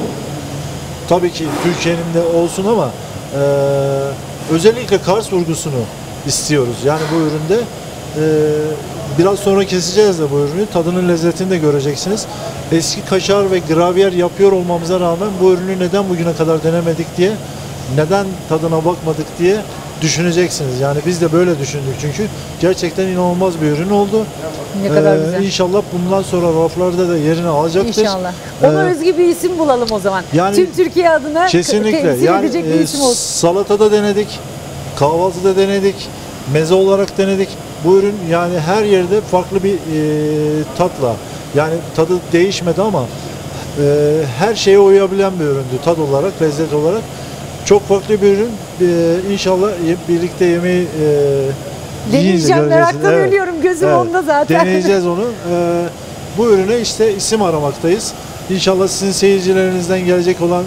tabii ki Türkiye'nin de olsun ama e, özellikle Kars vurgusunu istiyoruz. Yani bu üründe e, biraz sonra keseceğiz de bu ürünü. Tadının lezzetini de göreceksiniz. Eski kaşar ve gravyer yapıyor olmamıza rağmen bu ürünü neden bugüne kadar denemedik diye, neden tadına bakmadık diye düşüneceksiniz. Yani biz de böyle düşündük çünkü gerçekten inanılmaz bir ürün oldu. Ne kadar Ee, güzel. İnşallah bundan sonra raflarda da yerini alacaktır. İnşallah. Ona Ee, özgü bir isim bulalım o zaman. yani Tüm Türkiye adına Kesinlikle. temsil Yani edecek bir e, isim olsun. salatada denedik, kahvaltıda denedik, meze olarak denedik. Bu ürün yani her yerde farklı bir e, tatla. Yani tadı değişmedi ama e, her şeye uyabilen bir üründü tat olarak, lezzet olarak. Çok farklı bir ürün. E, İnşallah ye- birlikte yemeği e, yiyince Deneyeceğim, göreceksiniz. meraktan Evet. ölüyorum. Gözüm Evet. onda zaten. Deneyeceğiz onu. E, bu ürüne işte isim aramaktayız. İnşallah sizin seyircilerinizden gelecek olan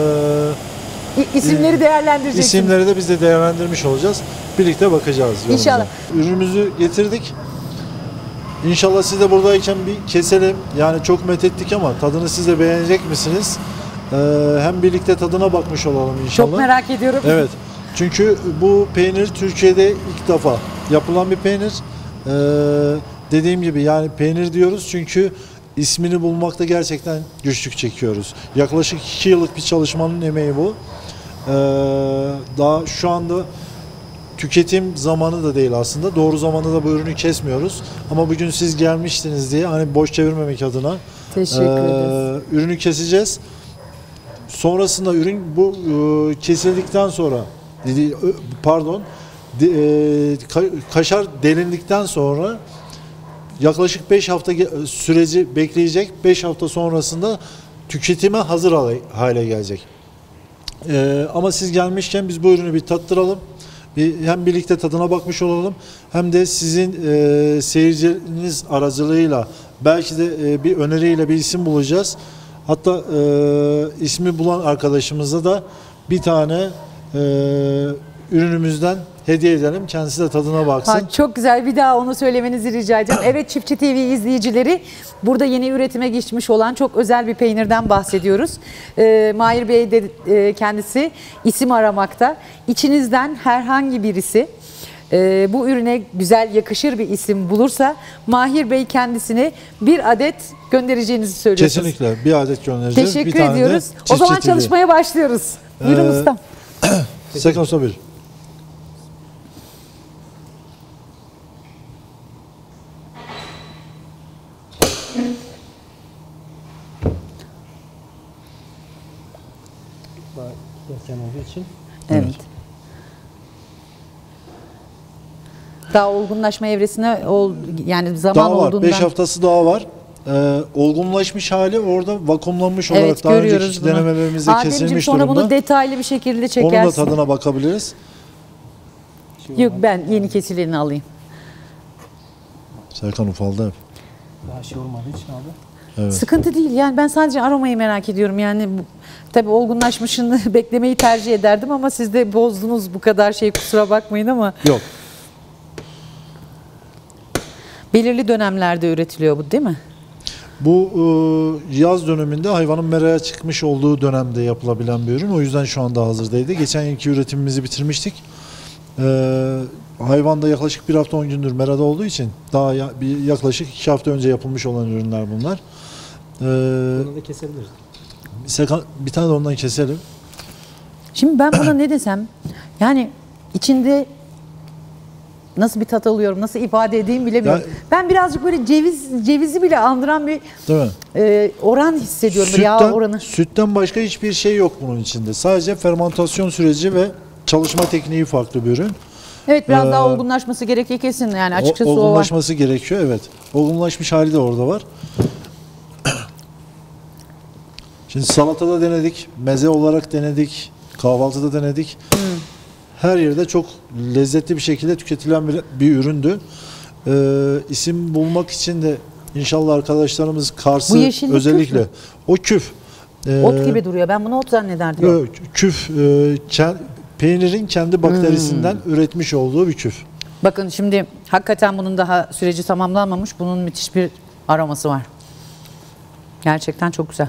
e, İ- İsimleri değerlendireceksiniz. İsimleri de biz de değerlendirmiş olacağız. Birlikte bakacağız. yolumuza. İnşallah. Ürünümüzü getirdik. İnşallah siz de buradayken bir keselim. Yani çok methettik ama tadını siz de beğenecek misiniz? Ee, hem birlikte tadına bakmış olalım inşallah. Çok merak ediyorum. Evet. Çünkü bu peynir Türkiye'de ilk defa yapılan bir peynir. Ee, dediğim gibi yani peynir diyoruz çünkü ismini bulmakta gerçekten güçlük çekiyoruz. Yaklaşık iki yıllık bir çalışmanın emeği bu. Ee, daha şu anda tüketim zamanı da değil aslında. Doğru zamanda da bu ürünü kesmiyoruz. Ama bugün siz gelmiştiniz diye hani boş çevirmemek adına Teşekkür ederiz. e, ürünü keseceğiz. Sonrasında ürün bu e, kesildikten sonra pardon de, e, ka- kaşar delindikten sonra yaklaşık beş hafta süreci bekleyecek. beş hafta sonrasında tüketime hazır hale, hale gelecek. E, ama siz gelmişken biz bu ürünü bir tattıralım. Bir, hem birlikte tadına bakmış olalım hem de sizin e, seyirciniz aracılığıyla belki de e, bir öneriyle bir isim bulacağız. Hatta e, ismi bulan arkadaşımıza da bir tane e, ürünümüzden hediye edelim. Kendisi de tadına baksın. Ha, çok güzel, bir daha onu söylemenizi rica edeceğim. Evet, Çiftçi T V izleyicileri, burada yeni üretime geçmiş olan çok özel bir peynirden bahsediyoruz. Ee, Mahir Bey de e, kendisi isim aramakta. İçinizden herhangi birisi e, bu ürüne güzel yakışır bir isim bulursa Mahir Bey kendisine bir adet göndereceğinizi söylüyorsunuz. Kesinlikle bir adet göndereceğiz. Teşekkür bir tane ediyoruz. De o zaman Çiftçi T V. çalışmaya başlıyoruz. Buyurun Ee, ustam. Sekans bir. Erken olduğu için. Evet. Daha olgunlaşma evresine ol, yani zaman Daha var. olduğundan. beş haftası daha var. Ee, olgunlaşmış hali orada vakumlanmış olarak Evet, daha görüyoruz önceki bunu. denemelerimizde Ademciğim, kesilmiş sonra durumda. bunu detaylı bir şekilde Onun çekersin. da tadına bakabiliriz. Şey Yok, olmaz. ben yeni kesileni alayım. Serkan ufaldı hep. Daha şey olmadığı için abi. Evet. Sıkıntı değil yani, ben sadece aromayı merak ediyorum yani. Bu, tabii olgunlaşmışını beklemeyi tercih ederdim ama siz de bozdunuz bu kadar şey, kusura bakmayın ama Yok. belirli dönemlerde üretiliyor bu, değil mi? Bu e, yaz döneminde hayvanın meraya çıkmış olduğu dönemde yapılabilen bir ürün. O yüzden şu anda hazırdaydı. Geçen yılki üretimimizi bitirmiştik. E, hayvan da yaklaşık bir hafta on gündür merada olduğu için daha ya, bir yaklaşık iki hafta önce yapılmış olan ürünler bunlar. E, Bunu da kesebiliriz. Serkan, bir tane de ondan keselim. Şimdi ben buna ne desem, yani içinde nasıl bir tat alıyorum, nasıl ifade edeyim bilemiyorum. Ya- ben birazcık böyle ceviz cevizi bile andıran bir Değil mi? e, oran hissediyorum. Yağ Sütten, oranı. sütten başka hiçbir şey yok bunun içinde. Sadece fermantasyon süreci ve çalışma tekniği farklı bir ürün. Evet, biraz daha Ee, olgunlaşması gerekiyor kesin, yani O- açıkçası o, var. olgunlaşması gerekiyor, evet. Olgunlaşmış hali de orada var. Şimdi salatada denedik, meze olarak denedik, kahvaltıda denedik. Hmm. Her yerde çok lezzetli bir şekilde tüketilen bir, bir üründü. Ee, isim bulmak için de inşallah arkadaşlarımız Kars'ı Bu yeşillik özellikle küf mü? o küf. Ee, Ot gibi duruyor. Ben bunu ot zannederdim. Yo, küf e, ke- peynirin kendi bakterisinden Hmm. üretmiş olduğu bir küf. Bakın şimdi hakikaten bunun daha süreci tamamlanmamış. Bunun müthiş bir aroması var. Gerçekten çok güzel.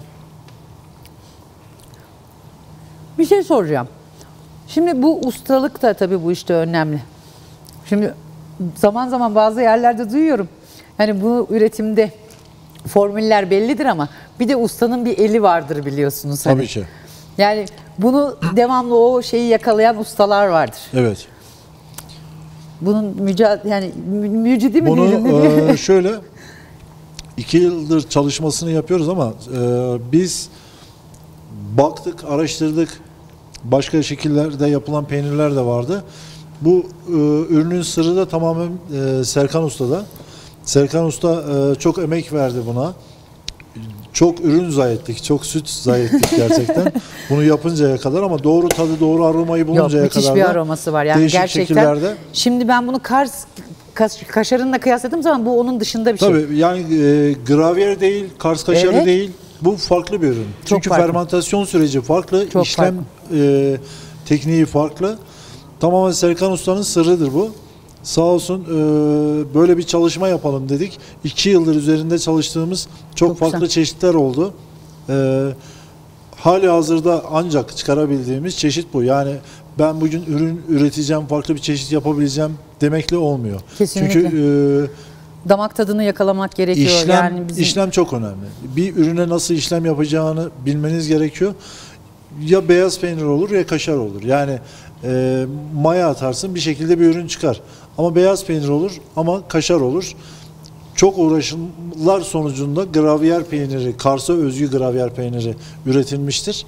Bir şey soracağım. Şimdi bu ustalık da tabii bu işte önemli. Şimdi zaman zaman bazı yerlerde duyuyorum. Hani bu üretimde formüller bellidir ama bir de ustanın bir eli vardır, biliyorsunuz. Hani. Tabii ki. Yani bunu devamlı o şeyi yakalayan ustalar vardır. Evet. Bunun mücadele, yani mü- mücidi mi diyelim, ne Bunu diyelim? e, şöyle iki yıldır çalışmasını yapıyoruz ama e, biz baktık, araştırdık. Başka şekillerde yapılan peynirler de vardı. Bu e, ürünün sırrı da tamamen e, Serkan Usta'da. Serkan Usta e, çok emek verdi buna. Çok ürün zayi ettik, çok süt zayi ettik gerçekten. Bunu yapıncaya kadar ama doğru tadı, doğru aromayı Yok, buluncaya müthiş kadar bir da aroması var. Yani değişik gerçekten. şekillerde. Şimdi ben bunu Kars kaş, kaşarınla kıyasladığım zaman bu onun dışında bir şey. Tabii yani e, gravyer değil, Kars kaşarı Evet. değil. Bu farklı bir ürün. Çünkü farklı. fermentasyon süreci farklı, Çok işlem e, tekniği farklı. Tamamen Serkan Usta'nın sırrıdır bu. Sağ olsun e, böyle bir çalışma yapalım dedik. İki yıldır üzerinde çalıştığımız çok, Çok farklı güzel. çeşitler oldu. E, hali hazırda ancak çıkarabildiğimiz çeşit bu. Yani ben bugün ürün üreteceğim, farklı bir çeşit yapabileceğim demekle olmuyor. Kesinlikle. Çünkü e, Damak tadını yakalamak gerekiyor. işlem, yani bizim... işlem çok önemli. Bir ürüne nasıl işlem yapacağını bilmeniz gerekiyor. Ya beyaz peynir olur ya kaşar olur. Yani e, maya atarsın bir şekilde bir ürün çıkar. Ama beyaz peynir olur ama kaşar olur. Çok uğraşımlar sonucunda gravyer peyniri, Kars'a özgü gravyer peyniri üretilmiştir.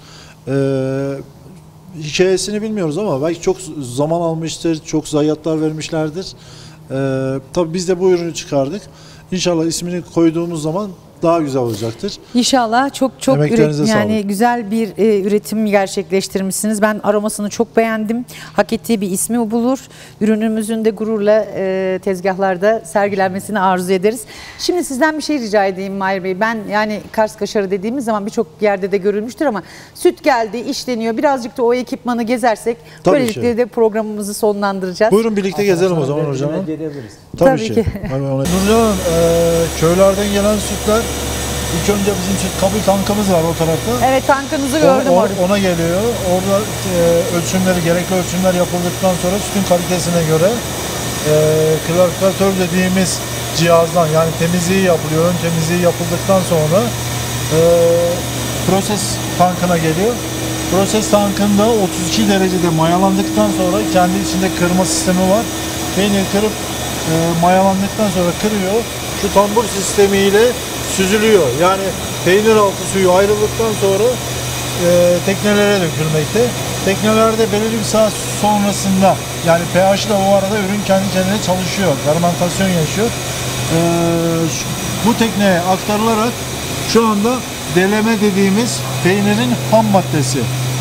E, hikayesini bilmiyoruz ama belki çok zaman almıştır, çok zayiatlar vermişlerdir. E, tabii biz de bu ürünü çıkardık. İnşallah ismini koyduğumuz zaman daha güzel olacaktır. İnşallah çok çok Emeklerinize üret, yani sağlık. güzel bir e, üretim gerçekleştirmişsiniz. Ben aromasını çok beğendim. Hak ettiği bir ismi bulur. Ürünümüzün de gururla e, tezgahlarda sergilenmesini arzu ederiz. Şimdi sizden bir şey rica edeyim Mahir Bey. Ben yani Kars kaşarı dediğimiz zaman birçok yerde de görülmüştür ama süt geldi, işleniyor. Birazcık da o ekipmanı gezersek Tabii böylelikle ki. de programımızı sonlandıracağız. Buyurun birlikte gezelim o zaman hocam. Hediye edebiliriz. Tabii ki. Nurcan Hanım, e, köylerden gelen sütler ilk önce bizim süt kabul tankımız var o tarafta. Evet, tankınızı O- gördüm o- orada. ona geliyor. Orada e, ölçümleri, gerekli ölçümler yapıldıktan sonra sütün kalitesine göre e, klarifikatör dediğimiz cihazdan yani temizliği yapılıyor. Ön temizliği yapıldıktan sonra e, proses tankına geliyor. Proses tankında otuz iki derecede mayalandıktan sonra kendi içinde kırma sistemi var. Peynir kırıp e, mayalandıktan sonra kırıyor. Şu tambur sistemiyle süzülüyor. Yani peynir altı suyu ayrıldıktan sonra e, teknelere dökülmekte. Teknelerde belirli bir saat sonrasında yani pH ile o arada ürün kendi kendine çalışıyor. Fermentasyon yaşıyor. E, şu- bu tekneye aktarılarak şu anda deleme dediğimiz peynirin ham maddesi.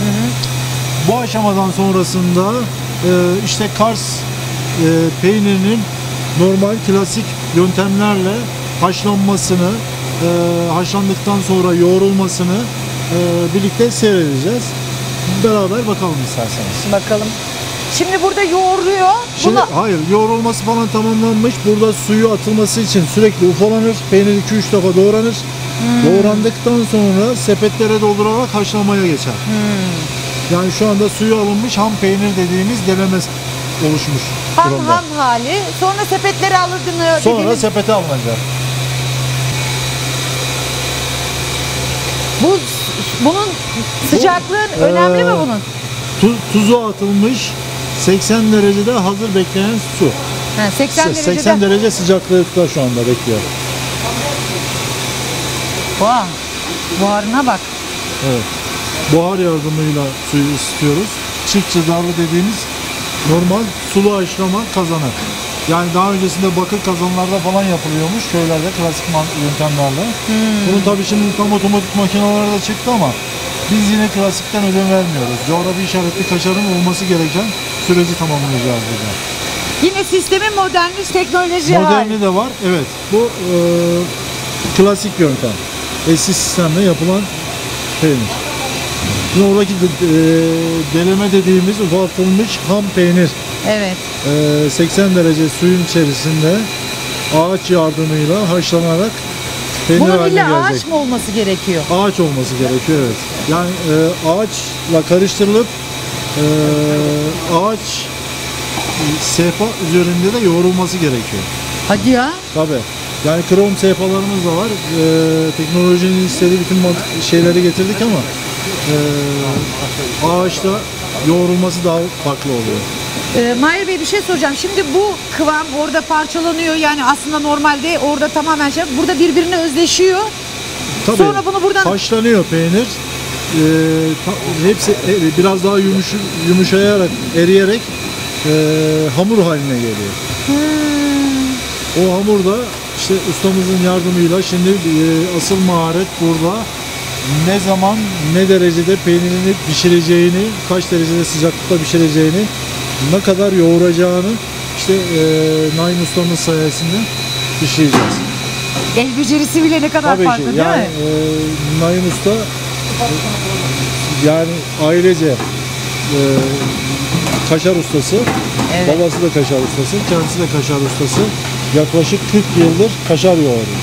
Bu aşamadan sonrasında e, işte Kars e, peynirinin normal klasik yöntemlerle haşlanmasını, e, haşlandıktan sonra yoğrulmasını e, birlikte seyredeceğiz. Beraber bakalım isterseniz. Bakalım. Şimdi burada yoğuruyor. Şimdi Bunu hayır, yoğrulması falan tamamlanmış. Burada suyu atılması için sürekli ufalanır. Peynir iki üç defa doğranır. Doğrandıktan sonra sepetlere doldurarak haşlamaya geçer. Yani şu anda suyu alınmış ham peynir dediğimiz deleme oluşmuş ham durumda. ham hali. Sonra sepetleri alırdınız. Sonra dediğiniz- sepete alınacak. Bu bunun sıcaklığı önemli mi eee, bunun? Tu- tuzu atılmış seksen derecede hazır bekleyen su. Ha, seksen Se- derecede. seksen derece sıcaklıkta şu anda bekliyor. Vah, buharına bak. Evet. Buhar yardımıyla suyu ısıtıyoruz. Çift çıdarlı dediğimiz normal sulu haşlama kazanı. Yani daha öncesinde bakır kazanlarda falan yapılıyormuş köylerde klasik man- yöntemlerle. Bunun tabii şimdi tam otomatik makineler de çıktı ama biz yine klasikten ödün vermiyoruz. Coğrafi işaretli kaşarın olması gereken süreci tamamlayacağız burada. Yine sistemin modernist teknoloji hali. Moderni de var. Evet. Bu e, klasik yöntem. Eski sistemle yapılan peynir. Şimdi oradaki de- e, deleme dediğimiz ufaltılmış ham peynir. Evet. e, seksen derece suyun içerisinde ağaç yardımıyla haşlanarak peynir Bunun haline illa ağaç gelecek. mı olması gerekiyor? Ağaç olması gerekiyor, evet. Yani e, ağaçla karıştırılıp e, ağaç e, sehpa üzerinde de yoğrulması gerekiyor. Hadi ya. Tabii. Yani krom sehpalarımız da var. Ee, teknolojinin istediği bütün mantık- şeyleri getirdik ama e, ağaçta yoğrulması daha farklı oluyor. Ee, Mahir Bey bir şey soracağım. Şimdi bu kıvam orada parçalanıyor. Yani aslında normalde orada tamamen şey. Burada birbirine özleşiyor. Tabii. Sonra bunu buradan- Haşlanıyor peynir. Ee, ta- hepsi e, biraz daha yumuş, yumuşayarak, eriyerek e, hamur haline geliyor. O hamur da işte ustamızın yardımıyla şimdi e, asıl maharet burada. Ne zaman, ne derecede peynirini pişireceğini, kaç derecede sıcaklıkta pişireceğini, ne kadar yoğuracağını işte e, Naim ustamız sayesinde pişireceğiz. El becerisi bile ne kadar Tabii farklı ki. değil Yani mi? e, Naim Usta e, yani ailece e, kaşar ustası. Evet. Babası da kaşar ustası, kendisi de kaşar ustası. Yaklaşık kırk yıldır kaşar yoğuruyor.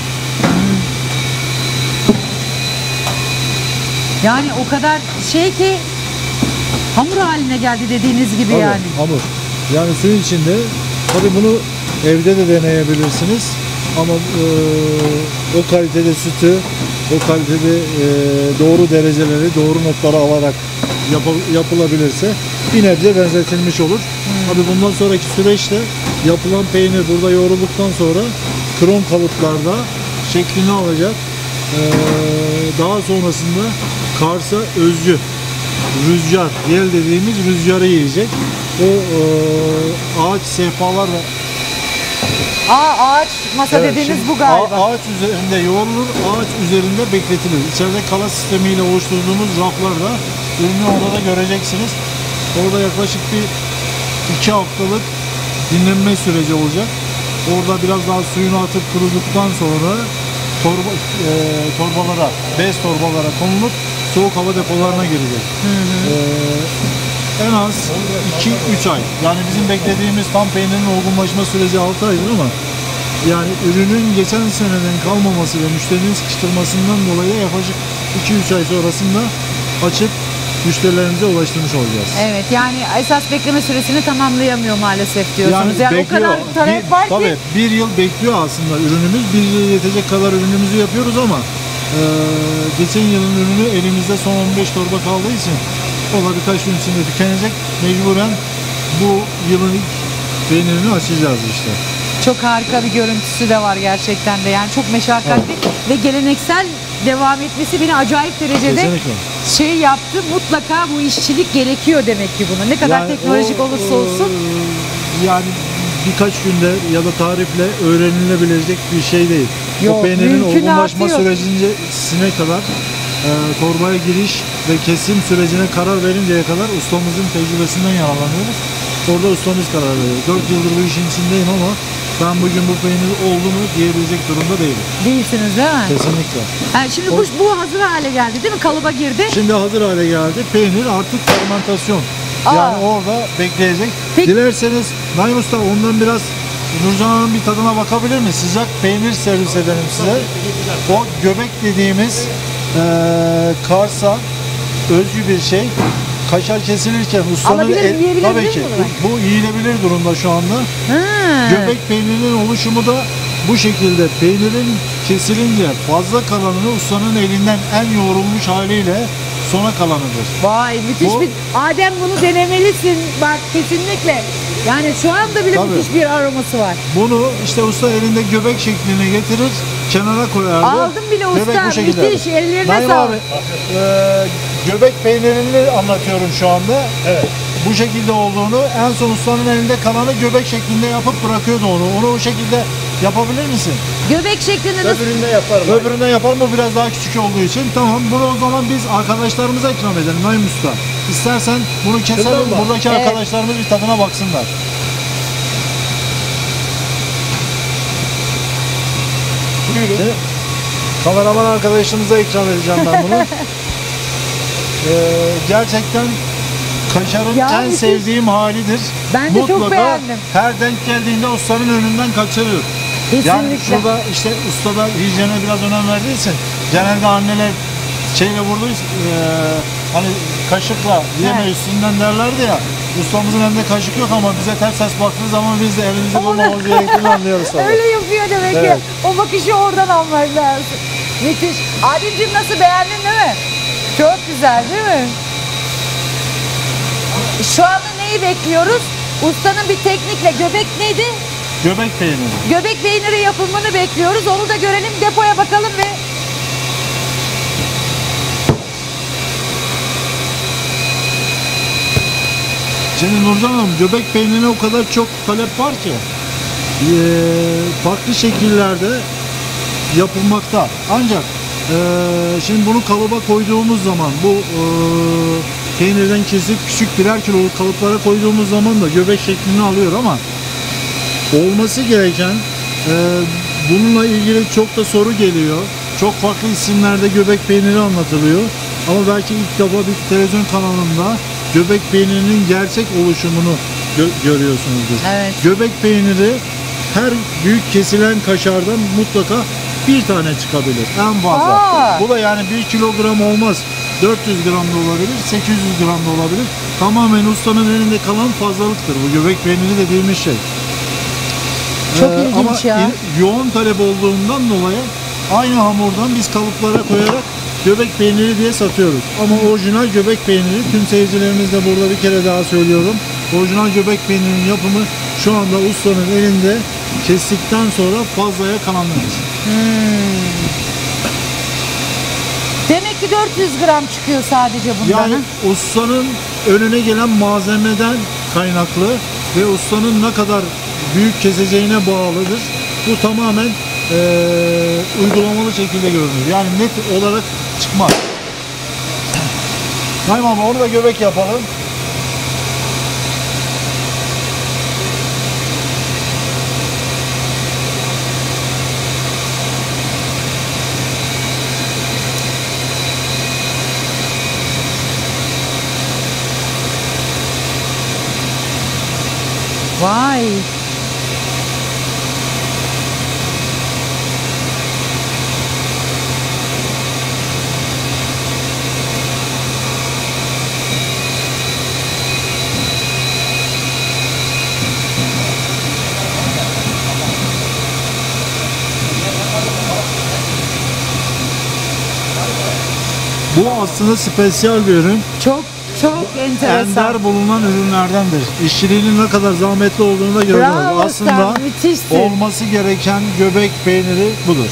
Yani o kadar şey ki hamur haline geldi dediğiniz gibi Tabii, yani. hamur. Yani suyun içinde, tabii bunu evde de deneyebilirsiniz. Ama e, o kalitede sütü, o kalitede e, doğru dereceleri, doğru notları alarak yap- yapılabilirse bir nebze benzetilmiş olur. Hmm. Tabii bundan sonraki süreçte yapılan peynir burada yoğrulduktan sonra krom kalıplarda şeklini alacak. E, daha sonrasında Kars'a özgü rüzgar, yel dediğimiz rüzgarı yiyecek. O e, ağaç sehpalar ve Aa, ağaç masa Evet, dediğiniz şimdi bu galiba. a- Ağaç üzerinde yoğrulur, ağaç üzerinde bekletilir. İçeride kala sistemiyle oluşturduğumuz raflarda ürünü orada da göreceksiniz. Orada yaklaşık bir iki haftalık dinlenme süreci olacak. Orada biraz daha suyunu atıp kuruduktan sonra torba, e, torbalara, bez torbalara konulup soğuk hava depolarına girecek. E, en az iki üç ay. Yani bizim beklediğimiz tam peynirin olgunlaşma süreci altı aydır ama yani ürünün geçen seneden kalmaması ve müşterinin sıkıştırmasından dolayı yaklaşık iki üç ay sonrasında açıp müşterilerimize ulaştırmış olacağız. Evet, yani esas bekleme süresini tamamlayamıyor maalesef diyorsunuz. Yani, o bekliyor. kadar talep Bir- var tabii, ki. bir yıl bekliyor aslında ürünümüz. Bir yıl yetecek kadar ürünümüzü yapıyoruz ama e, geçen yılın ürünü elimizde son on beş torba kaldığı için o da birkaç gün içinde tükenecek. Mecburen bu yılın ilk peynirini açacağız işte. Çok harika bir görüntüsü de var gerçekten de. Yani çok meşakkatli ve geleneksel devam etmesi beni acayip derecede Kesinlikle. şey yaptı. Mutlaka bu işçilik gerekiyor demek ki buna. Ne kadar Yani teknolojik o, olursa e, olsun. yani birkaç günde ya da tarifle öğrenilebilecek bir şey değil. Yok, o peynirin mümkünatı olgunlaşma yok. sürecine kadar e, torbaya giriş ve kesim sürecine karar verinceye kadar ustamızın tecrübesinden yararlanıyoruz. Orada ustamız karar veriyor. dört yıldır bu işin içindeyim ama ben bugün bu peynir oldu mu diyebilecek durumda değilim. Değilsiniz değil mi? Kesinlikle. Yani şimdi bu, bu hazır hale geldi değil mi? Kalıba girdi. Şimdi hazır hale geldi. Peynir artık fermentasyon. Aa. Yani orada bekleyecek. Peki- Dilerseniz Naim Usta ondan biraz Nurcan Hanım bir tadına bakabilir mi? Sıcak peynir servis edelim size. O göbek dediğimiz eee Kars'a özgü bir şey. Kaşar kesilirken ustanın Alabilirim, yiyebilir tabii miyim ki bunu bu yiyilebilir durumda şu anda. Ha. Göbek peynirinin oluşumu da bu şekilde. Peynirin kesilince fazla kalanını ustanın elinden en yoğrulmuş haliyle sona kalanıdır. Vay müthiş Bu- bir... Adem bunu denemelisin. Bak kesinlikle. Yani şu anda bile Tabii. müthiş bir aroması var. Bunu işte usta elinde göbek şekline getirir, kenara koyardı. Aldım bile usta, Göbek bu şekilde. müthiş, ellerine Naim sağlık. abi, e, göbek peynirini anlatıyorum şu anda. Evet. Bu şekilde olduğunu, en son ustanın elinde kalanı göbek şeklinde yapıp bırakıyordu onu. Onu o şekilde yapabilir misin? Göbek şeklinde nasıl? Öbüründe yaparım. Öbüründen yapalım, bu biraz daha küçük olduğu için. Tamam, bunu o zaman biz arkadaşlarımıza ikram edelim Naim Usta. İstersen bunu keselim, Kızım var. buradaki Evet. arkadaşlarımız bir tadına baksınlar. Şimdi kameraman arkadaşımıza ikram edeceğim ben bunu. Ee, gerçekten kaşarın Ya en müthiş. sevdiğim halidir. Ben de çok Mutlaka beğendim. her denk geldiğinde ustanın önünden kaçırır. Yani Kesinlikle. şurada işte ustada hijyene biraz önem verdiği için genelde anneler şeyle vurduğu için, eee, hani kaşıkla yeme Evet. üstünden derlerdi ya. Ustamızın elinde kaşık yok ama bize ters ters baktığı zaman biz de elimizi Onu- bulmamız gerektiğini anlıyoruz tabii. Öyle yapıyor demek Evet. ki. O bakışı oradan almak lazım. Müthiş. Ademciğim nasıl, beğendin değil mi? Çok güzel değil mi? Şu anda neyi bekliyoruz? Ustanın bir teknikle göbek neydi? Göbek peyniri. Göbek peyniri yapımını bekliyoruz. Onu da görelim, depoya bakalım ve Şimdi Nurcan Hanım, göbek peynirine o kadar çok talep var ki eee, farklı şekillerde yapılmakta. Ancak eee, şimdi bunu kalıba koyduğumuz zaman bu eee, peynirden kesip küçük birer kiloluk kalıplara koyduğumuz zaman da göbek şeklini alıyor ama olması gereken eee, bununla ilgili çok da soru geliyor. Çok farklı isimlerde göbek peyniri anlatılıyor. Ama belki ilk defa bir televizyon kanalında göbek peynirinin gerçek oluşumunu gö- görüyorsunuzdur. Evet. Göbek peyniri her büyük kesilen kaşardan mutlaka bir tane çıkabilir en fazla. Aa. Bu da yani bir kilogram olmaz. dört yüz gram da olabilir, sekiz yüz gram da olabilir. Tamamen ustanın elinde kalan fazlalıktır bu göbek peyniri dediğimiz şey. Çok Ee, ilginç ama ya. in- yoğun talep olduğundan dolayı aynı hamurdan biz kalıplara koyarak göbek peyniri diye satıyoruz. Ama orijinal göbek peyniri, tüm seyircilerimiz de burada bir kere daha söylüyorum. Orijinal göbek peynirinin yapımı şu anda ustanın elinde, kestikten sonra fazlaya kalanlarız. Demek ki dört yüz gram çıkıyor sadece bundan. Yani ha? ustanın önüne gelen malzemeden kaynaklı ve ustanın ne kadar büyük keseceğine bağlıdır. Bu tamamen eee, uygulamalı şekilde görünür. Yani net olarak çıkmaz. Tamam ama onu da göbek yapalım. Vay. Bu aslında spesiyel bir ürün. Çok çok enteresan. Ender bulunan ürünlerdendir. İşçiliğinin ne kadar zahmetli olduğunu da görüyoruz. Bravo Aslında Usta, müthişsin. olması gereken göbek peyniri budur.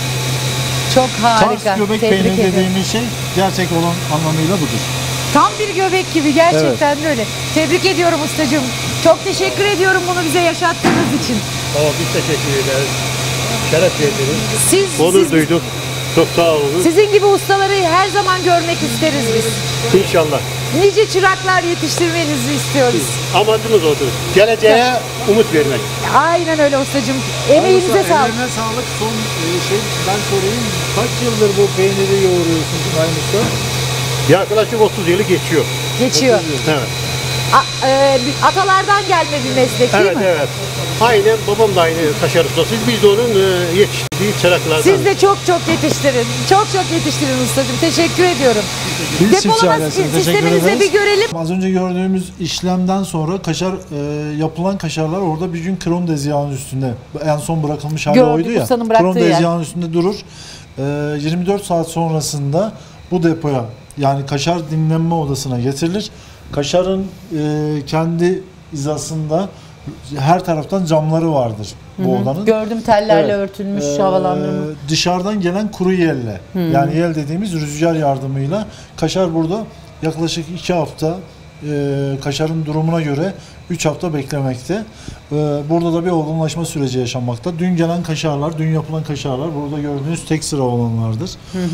Çok harika. Kars göbek Tebrik peyniri ederim. dediğimiz şey gerçek olan anlamıyla budur. Tam bir göbek gibi gerçekten de öyle. Tebrik ediyorum ustacığım. Çok teşekkür ediyorum bunu bize yaşattığınız için. Tamam, biz teşekkür ederiz. Şeref verdiniz. Siz, Onur siz- duyduk. Çok sağ olun. sizin gibi ustaları her zaman görmek isteriz biz. İnşallah. Nice çıraklar yetiştirmenizi istiyoruz. Amacımız odur. Geleceğe umut vermek. Aynen öyle ustacığım. Emeğinize Usta, sağlık. Eline sağlık. Son e, şey ben sorayım. Kaç yıldır bu peyniri yoğuruyorsun Sayın Usta? Yaklaşık otuz yılı geçiyor. Geçiyor. Evet. A- e, bir- atalardan gelme bir meslek değil Evet, mi? evet. Aynen babam da aynı kaşar ustasıyız. Biz de onun e, yetiştirdiği çıraklardan. Siz de çok çok yetiştirin. Çok çok yetiştirin ustacığım. Teşekkür ediyorum. Biz Depolama çiftçi ailesine teşekkür sisteminizi ederiz. bir görelim. Az önce gördüğümüz işlemden sonra kaşar e, yapılan kaşarlar orada bir gün krom dezgahının üstünde. En son bırakılmış hali Gördük, oydu ya. ustanın bıraktığı Krom yer. dezgahının üstünde durur. E, yirmi dört saat sonrasında bu depoya, yani kaşar dinlenme odasına getirilir. Kaşarın e, kendi hizasında her taraftan camları vardır bu odanın. Gördüm tellerle Evet. örtülmüş Ee, havalandırma. Dışarıdan gelen kuru yelle, yani yel dediğimiz rüzgar yardımıyla kaşar burada yaklaşık iki hafta, e, kaşarın durumuna göre üç hafta beklemekte. E, burada da bir olgunlaşma süreci yaşanmakta. Dün gelen kaşarlar, dün yapılan kaşarlar burada gördüğünüz tek sıra olanlardır.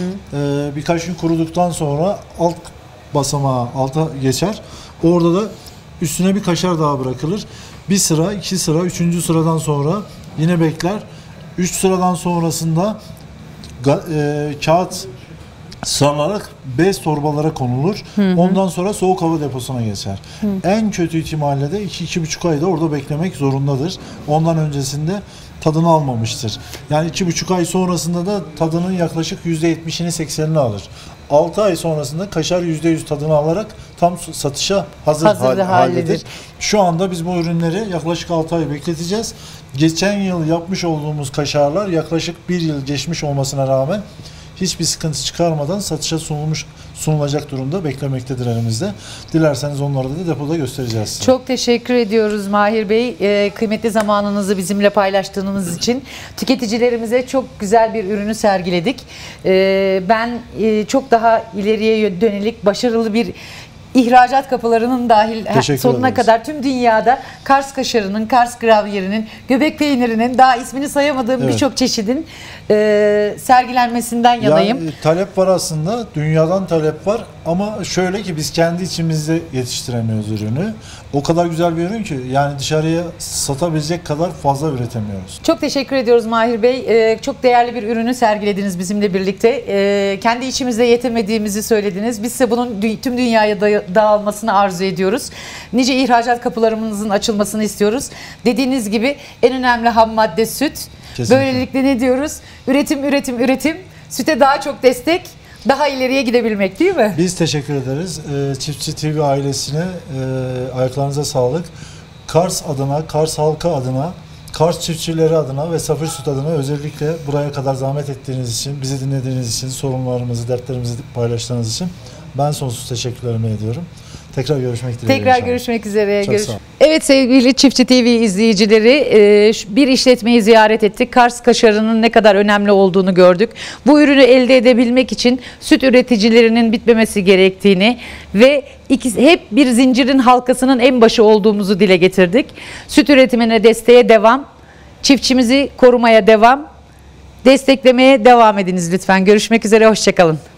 E, birkaç gün kuruduktan sonra alt basamağa alta geçer. Orada da üstüne bir kaşar daha bırakılır. Bir sıra, iki sıra, üçüncü sıradan sonra yine bekler. Üç sıradan sonrasında ga- e, kağıt sarılarak bez torbalara konulur. Ondan sonra soğuk hava deposuna geçer. En kötü ihtimalle de iki iki buçuk ayda orada beklemek zorundadır. Ondan öncesinde tadını almamıştır. Yani iki buçuk ay sonrasında da tadının yaklaşık yüzde yetmişini seksenini alır. altı ay sonrasında kaşar yüzde yüz tadını alarak tam satışa hazır, Hazır hal- haldedir. haldedir. Şu anda biz bu ürünleri yaklaşık altı ay bekleteceğiz. Geçen yıl yapmış olduğumuz kaşarlar yaklaşık bir yıl geçmiş olmasına rağmen hiçbir sıkıntı çıkarmadan satışa sunulmuş sunulacak durumda beklemektedir elimizde. Dilerseniz onları da depoda göstereceğiz size. Çok teşekkür ediyoruz Mahir Bey. Ee, kıymetli zamanınızı bizimle paylaştığınız için. Tüketicilerimize çok güzel bir ürünü sergiledik. Ee, ben e, çok daha ileriye dönelik başarılı bir ihracat kapılarının dahil Teşekkür sonuna ederiz. kadar tüm dünyada Kars kaşarının, Kars gravyerinin, göbek peynirinin, daha ismini sayamadığım Evet. birçok çeşidin e, sergilenmesinden yanayım. Yani, e, talep var aslında. Dünyadan talep var. ama şöyle ki biz kendi içimizde yetiştiremiyoruz ürünü. O kadar güzel bir ürün ki yani dışarıya satabilecek kadar fazla üretemiyoruz. Çok teşekkür ediyoruz Mahir Bey. Ee, çok değerli bir ürünü sergilediniz bizimle birlikte. Ee, kendi içimizde yetemediğimizi söylediniz. Biz ise bunun dü- tüm dünyaya da- dağılmasını arzu ediyoruz. Nice ihracat kapılarımızın açılmasını istiyoruz. Dediğiniz gibi en önemli ham madde süt. Kesinlikle. Böylelikle ne diyoruz? Üretim, üretim, üretim. Süte daha çok destek, daha ileriye gidebilmek değil mi? Biz teşekkür ederiz. Ee, Çiftçi T V ailesine e, ayaklarınıza sağlık. Kars adına, Kars halkı adına, Kars çiftçileri adına ve Safir Süt adına özellikle buraya kadar zahmet ettiğiniz için, bizi dinlediğiniz için, sorunlarımızı, dertlerimizi paylaştığınız için ben sonsuz teşekkürlerimi ediyorum. Tekrar görüşmek dileğiyle. Tekrar inşallah. görüşmek üzere. Çok Görüş- sağ olun. Evet sevgili Çiftçi T V izleyicileri, e, şu- bir işletmeyi ziyaret ettik. Kars kaşarının ne kadar önemli olduğunu gördük. Bu ürünü elde edebilmek için süt üreticilerinin bitmemesi gerektiğini ve ikisi, hep bir zincirin halkasının en başı olduğumuzu dile getirdik. Süt üretimine desteğe devam, çiftçimizi korumaya devam, desteklemeye devam ediniz lütfen. Görüşmek üzere, hoşçakalın.